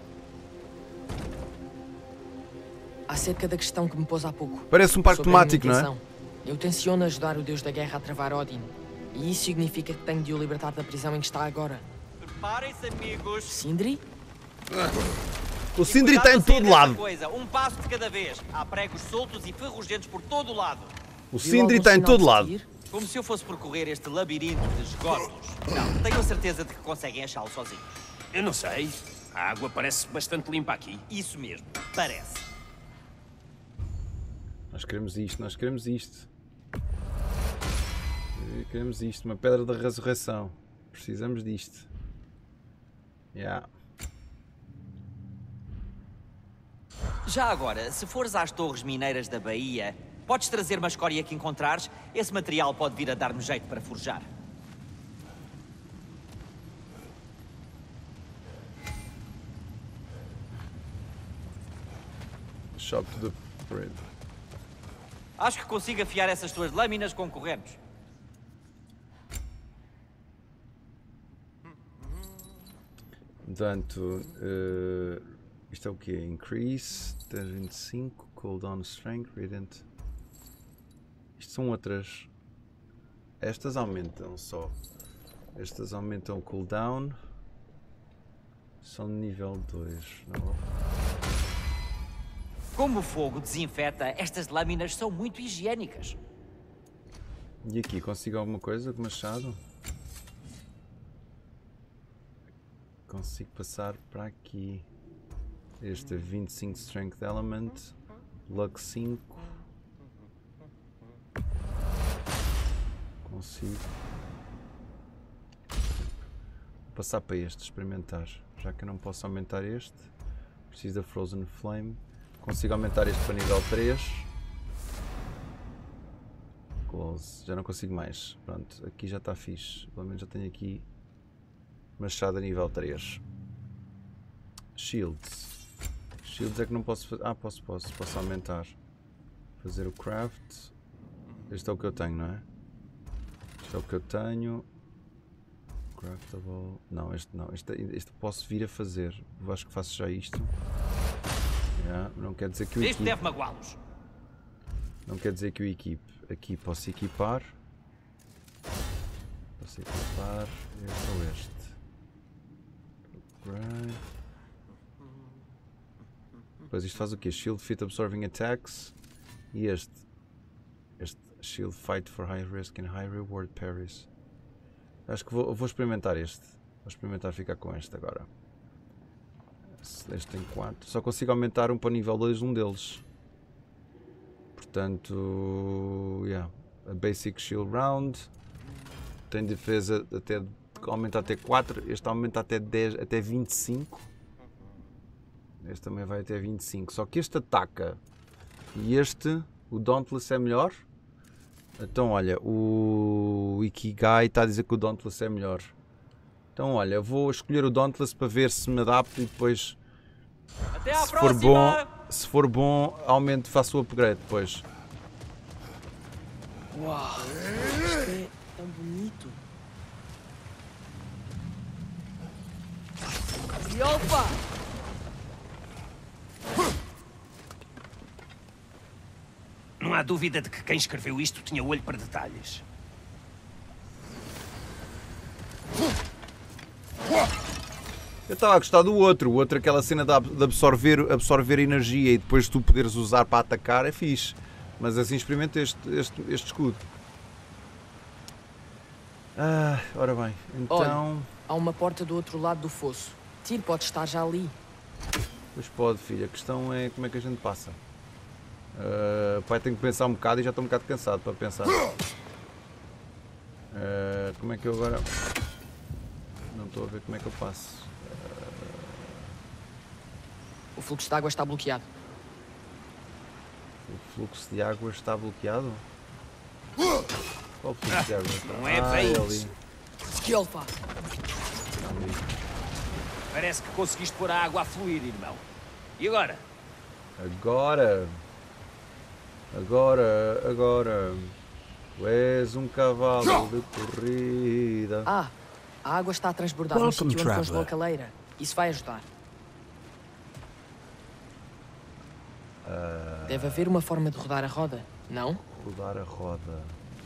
Acerca da questão que me pôs há pouco. Parece um parque sobre a minha temático, não é? intenção. Eu tenciono ajudar o deus da guerra a travar Odin. E isso significa que tenho de o libertar da prisão em que está agora. Preparem-se, amigos. Sindri? O Sindri está em todo lado. Coisa, um passo de cada vez. Há pregos soltos e ferrugentos por todo o lado. O Sindri está em todo lado. Como se eu fosse percorrer este labirinto de esgotos. Não, tenho a certeza de que conseguem achá-lo sozinhos. Eu não sei. A água parece bastante limpa aqui. Isso mesmo, parece. Nós queremos isto, nós queremos isto. Queremos isto, uma pedra da ressurreição. Precisamos disto. Yeah. Já agora, se fores às torres mineiras da Baía, podes trazer uma escória que encontrares. Esse material pode vir a dar-me jeito para forjar. Shop to the bread. Acho que consigo afiar essas tuas lâminas com correntes. Portanto, uh, isto é o quê? Increase, vinte e cinco, cooldown strength, radiant. Isto são outras. Estas aumentam só. Estas aumentam o cooldown. São de nível dois. Não. Como o fogo desinfeta, estas lâminas são muito higiênicas. E aqui, consigo alguma coisa com o machado? Consigo passar para aqui. Este é vinte e cinco Strength Element. Luck cinco. Consigo. Vou passar para este, experimentar. Já que eu não posso aumentar este. Preciso da Frozen Flame. Consigo aumentar este para nível três. Close. Já não consigo mais. Pronto, aqui já está fixe. Pelo menos já tenho aqui machado a nível três. Shields. Shields é que não posso fazer. Ah, posso, posso. Posso aumentar. Fazer o craft. Este é o que eu tenho, não é? Este é o que eu tenho. Craftable. Não, este não. Este, este posso vir a fazer. Eu acho que faço já isto. Yeah, não quer dizer que o Isto equipe. deve magoá-los. Não quer dizer que o equipe. Aqui posso equipar. Posso equipar. Este ou este. Right. Depois isto faz o quê? Shield Fit Absorbing Attacks. E este. Este Shield Fight for High Risk and High Reward Parries. Acho que vou, vou experimentar este. Vou experimentar ficar com este agora. Este tem quatro. Só consigo aumentar um para o nível dois um deles. Portanto, yeah. A Basic Shield Round. Tem defesa até, aumenta até quatro. Este aumenta até, dez, até vinte e cinco. Este também vai até vinte e cinco. Só que este ataca. E este, o Dauntless é melhor. Então olha, o Ikigai está a dizer que o Dauntless é melhor. Então olha, vou escolher o Dauntless para ver se me adapto e depois, Até à se for próxima! bom, se for bom, aumento, faço o upgrade depois. Uau! Isto é tão bonito. Alfa! Não há dúvida de que quem escreveu isto tinha olho para detalhes. Eu estava a gostar do outro. O outro, aquela cena de absorver, absorver energia e depois tu poderes usar para atacar, é fixe. Mas assim experimenta este, este, este escudo. Ah, ora bem, então... Olha, há uma porta do outro lado do fosso. Tyr pode estar já ali. Pois pode, filho. A questão é como é que a gente passa. Uh, pai, tenho que pensar um bocado e já estou um bocado cansado para pensar. Uh, como é que eu agora... Não estou a ver como é que eu passo. Uh... O fluxo de água está bloqueado. O fluxo de água está bloqueado? Qual fluxo de água? Não é bem ah, isso. Skilfa! Parece que conseguiste pôr a água a fluir, irmão. E agora? Agora... Agora, agora... Tu és um cavalo de corrida. Ah, a água está a transbordar no sítio onde congelou a caleira. Isso vai ajudar. Uh... Deve haver uma forma de rodar a roda, não? Rodar a roda...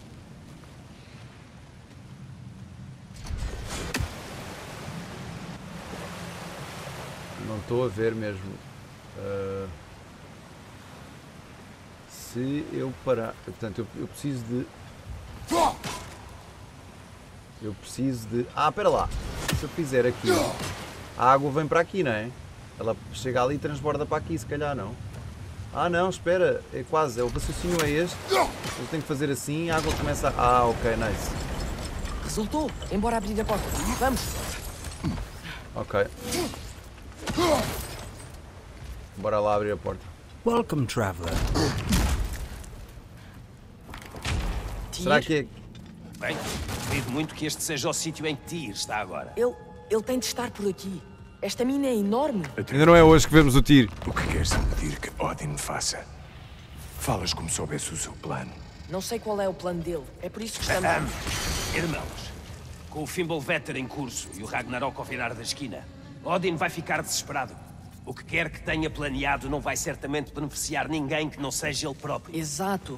Não estou a ver mesmo. Uh, se eu parar... Portanto, eu, eu preciso de... Eu preciso de... Ah, espera lá. Se eu fizer aqui... A água vem para aqui, não é? Ela chega ali e transborda para aqui, se calhar não. Ah, não, espera. É quase. É, o raciocínio é este. Eu tenho que fazer assim e a água começa a... Ah, ok, nice. Resultou. Embora abrir a porta. Vamos. Ok. Bora lá abrir a porta. Welcome, traveler. Será que é... Bem, duvido muito que este seja o sítio em que Tyr está agora. Ele, ele tem de estar por aqui. Esta mina é enorme. Ainda não é hoje que vemos o Tyr. O que queres impedir que Odin faça? Falas como soubesse o seu plano. Não sei qual é o plano dele. É por isso que estamos... Ah, irmãos, com o Fimbulvetter em curso e o Ragnarok ao virar da esquina, Odin vai ficar desesperado. O que quer que tenha planeado não vai certamente beneficiar ninguém que não seja ele próprio. Exato.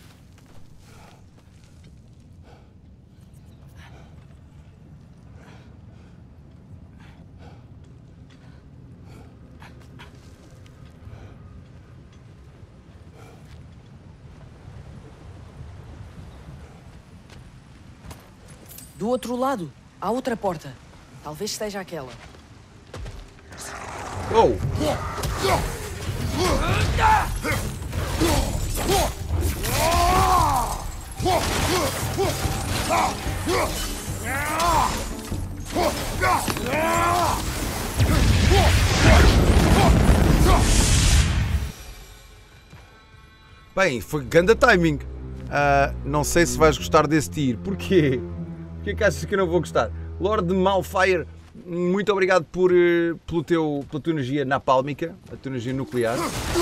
Do outro lado, há outra porta. Talvez seja aquela. Oh! Bem, foi grande timing. Uh, não sei se vais gostar desse tiro. Porquê? Porquê que achas que eu não vou gostar? Lord Malfire, muito obrigado por, pelo teu, pela tua energia napálmica, a tua energia nuclear.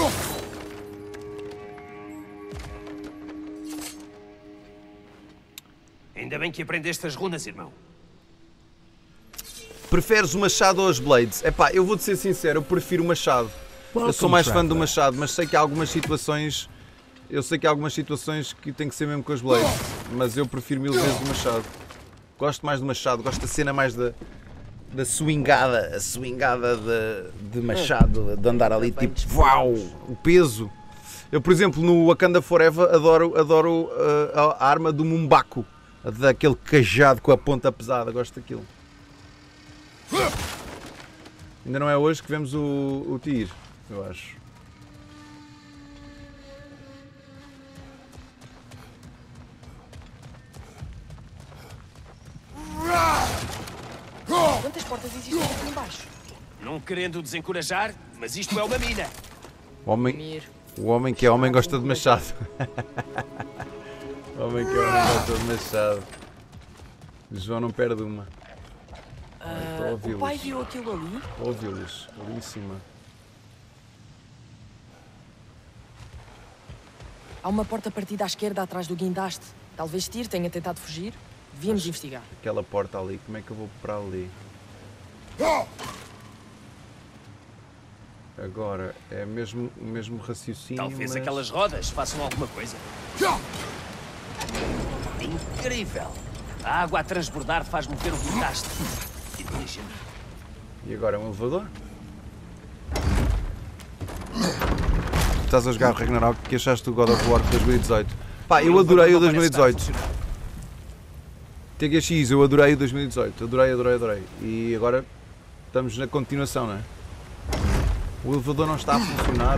Ainda bem que aprendeste as runas, irmão. Preferes o machado ou as blades? Epá, eu vou-te ser sincero, eu prefiro o machado. Eu sou mais fã do machado, mas sei que há algumas situações... Eu sei que há algumas situações que tem que ser mesmo com as blades, mas eu prefiro mil vezes o machado. Gosto mais do machado, gosto da cena mais da, da swingada, a swingada de, de machado, de andar ali tipo, uau, o peso. Eu, por exemplo, no Wakanda Forever adoro, adoro uh, a arma do Mumbaku, daquele cajado com a ponta pesada, gosto daquilo. Ainda não é hoje que vemos o, o Tyr, eu acho. Quantas portas existem aqui embaixo? Não querendo desencorajar, mas isto é uma mina. O homem, o homem que é homem gosta de machado. O homem que é homem gosta de machado. O João não perde uma. Uh, o pai viu aquilo ali? Estou a ouvi-los, ali em cima. Há uma porta partida à esquerda atrás do guindaste. Talvez Tyr tenha tentado fugir. Devíamos investigar. Aquela porta ali, como é que eu vou para ali? Agora, é mesmo, o mesmo raciocínio, Talvez mas... aquelas rodas façam alguma coisa. Incrível! A água a transbordar faz mover o guindaste. Inteligente. E agora, um elevador? Estás a jogar o Ragnarok, que achaste do God of War dois mil e dezoito? Pá, eu adorei o dois mil e dezoito. T G X, eu adorei o dois mil e dezoito. Adorei, adorei, adorei. E agora estamos na continuação, não é? O elevador não está a funcionar.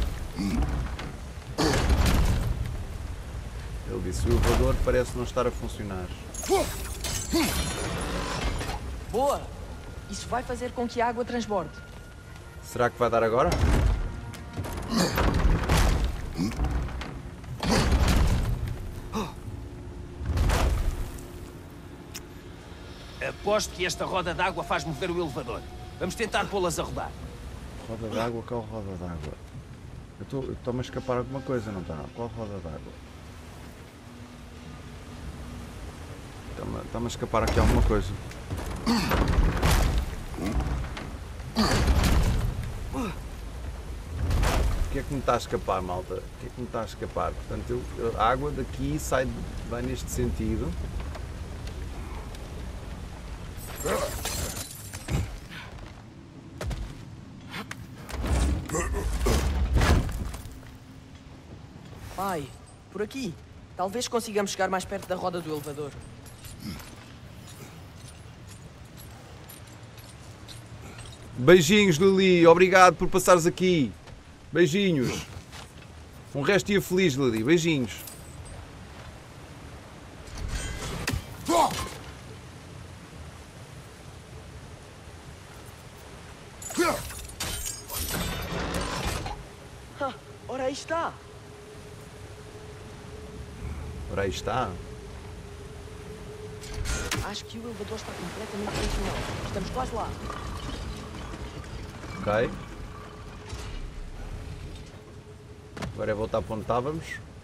Ele disse, o elevador parece não estar a funcionar. Boa! Isso vai fazer com que a água transborde. Será que vai dar agora? Aposto que esta roda d'água faz mover o elevador. Vamos tentar pô-las a rodar. Roda d'água? Qual roda d'água? Eu estou-me a escapar alguma coisa, não está? Qual roda d'água? Está-me a escapar aqui alguma coisa. O que é que me está a escapar, malta? O que é que me está a escapar? Portanto, eu, a água daqui sai, vai neste sentido. Pai, por aqui. Talvez consigamos chegar mais perto da roda do elevador. Beijinhos, Lili. Obrigado por passares aqui. Beijinhos. Um resto dia feliz, Lili. Beijinhos. Ah, ora aí está. Ora aí está. Acho que o elevador está completamente funcional. Estamos quase lá. Ok. Agora é voltar para onde estávamos.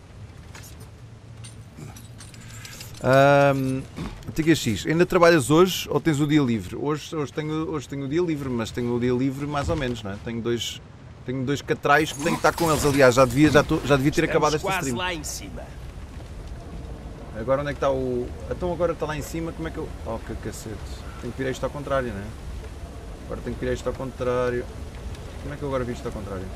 Um, T G X, ainda trabalhas hoje ou tens o dia livre? Hoje, hoje, tenho, hoje tenho o dia livre, mas tenho o dia livre mais ou menos, não é? Tenho dois, tenho dois catrais que tenho que estar com eles. Aliás, já devia, já, tô, já devia ter acabado esta stream. Lá em cima. Agora onde é que está o... Então agora está lá em cima, como é que eu... Oh, que cacete. Tenho que virar isto ao contrário, não é? Agora tenho que virar isto ao contrário. Como é que eu agora vi isto ao contrário?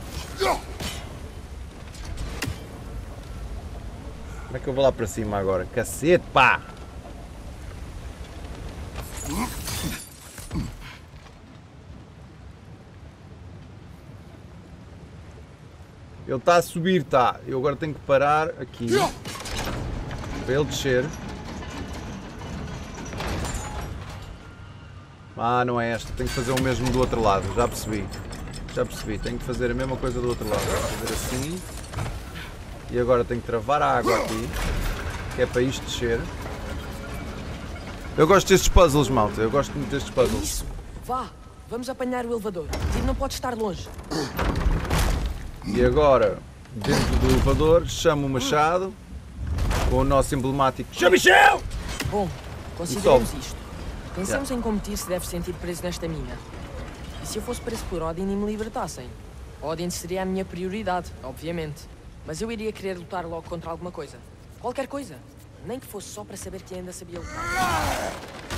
Como é que eu vou lá para cima agora? Cacete, pá! Ele está a subir, tá? Eu agora tenho que parar aqui para ele descer. Ah, não é esta. Tenho que fazer o mesmo do outro lado. Já percebi. Já percebi. Tenho que fazer a mesma coisa do outro lado. Vou fazer assim. E agora tenho que travar a água aqui, que é para isto descer. Eu gosto destes puzzles, malta. Eu gosto muito destes puzzles. É isso. Vá, vamos apanhar o elevador. Ele não pode estar longe. E agora, dentro do elevador, chamo o machado com o nosso emblemático Chamichel! Bom, consideremos isto. Pensamos yeah. em como Tyr se deve sentir preso nesta mina. E se eu fosse preso por Odin e me libertassem? Odin seria a minha prioridade, obviamente. Mas eu iria querer lutar logo contra alguma coisa. Qualquer coisa. Nem que fosse só para saber que ainda sabia lutar.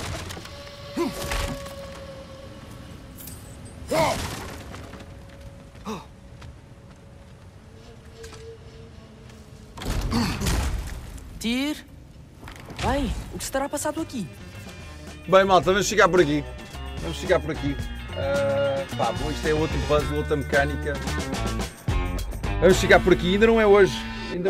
Tyr? Bem, o que se terá passado aqui? Bem, malta, vamos chegar por aqui. Vamos chegar por aqui. Uh, pá, bom, isto é outro puzzle, outra mecânica. Vamos chegar por aqui, ainda não é hoje.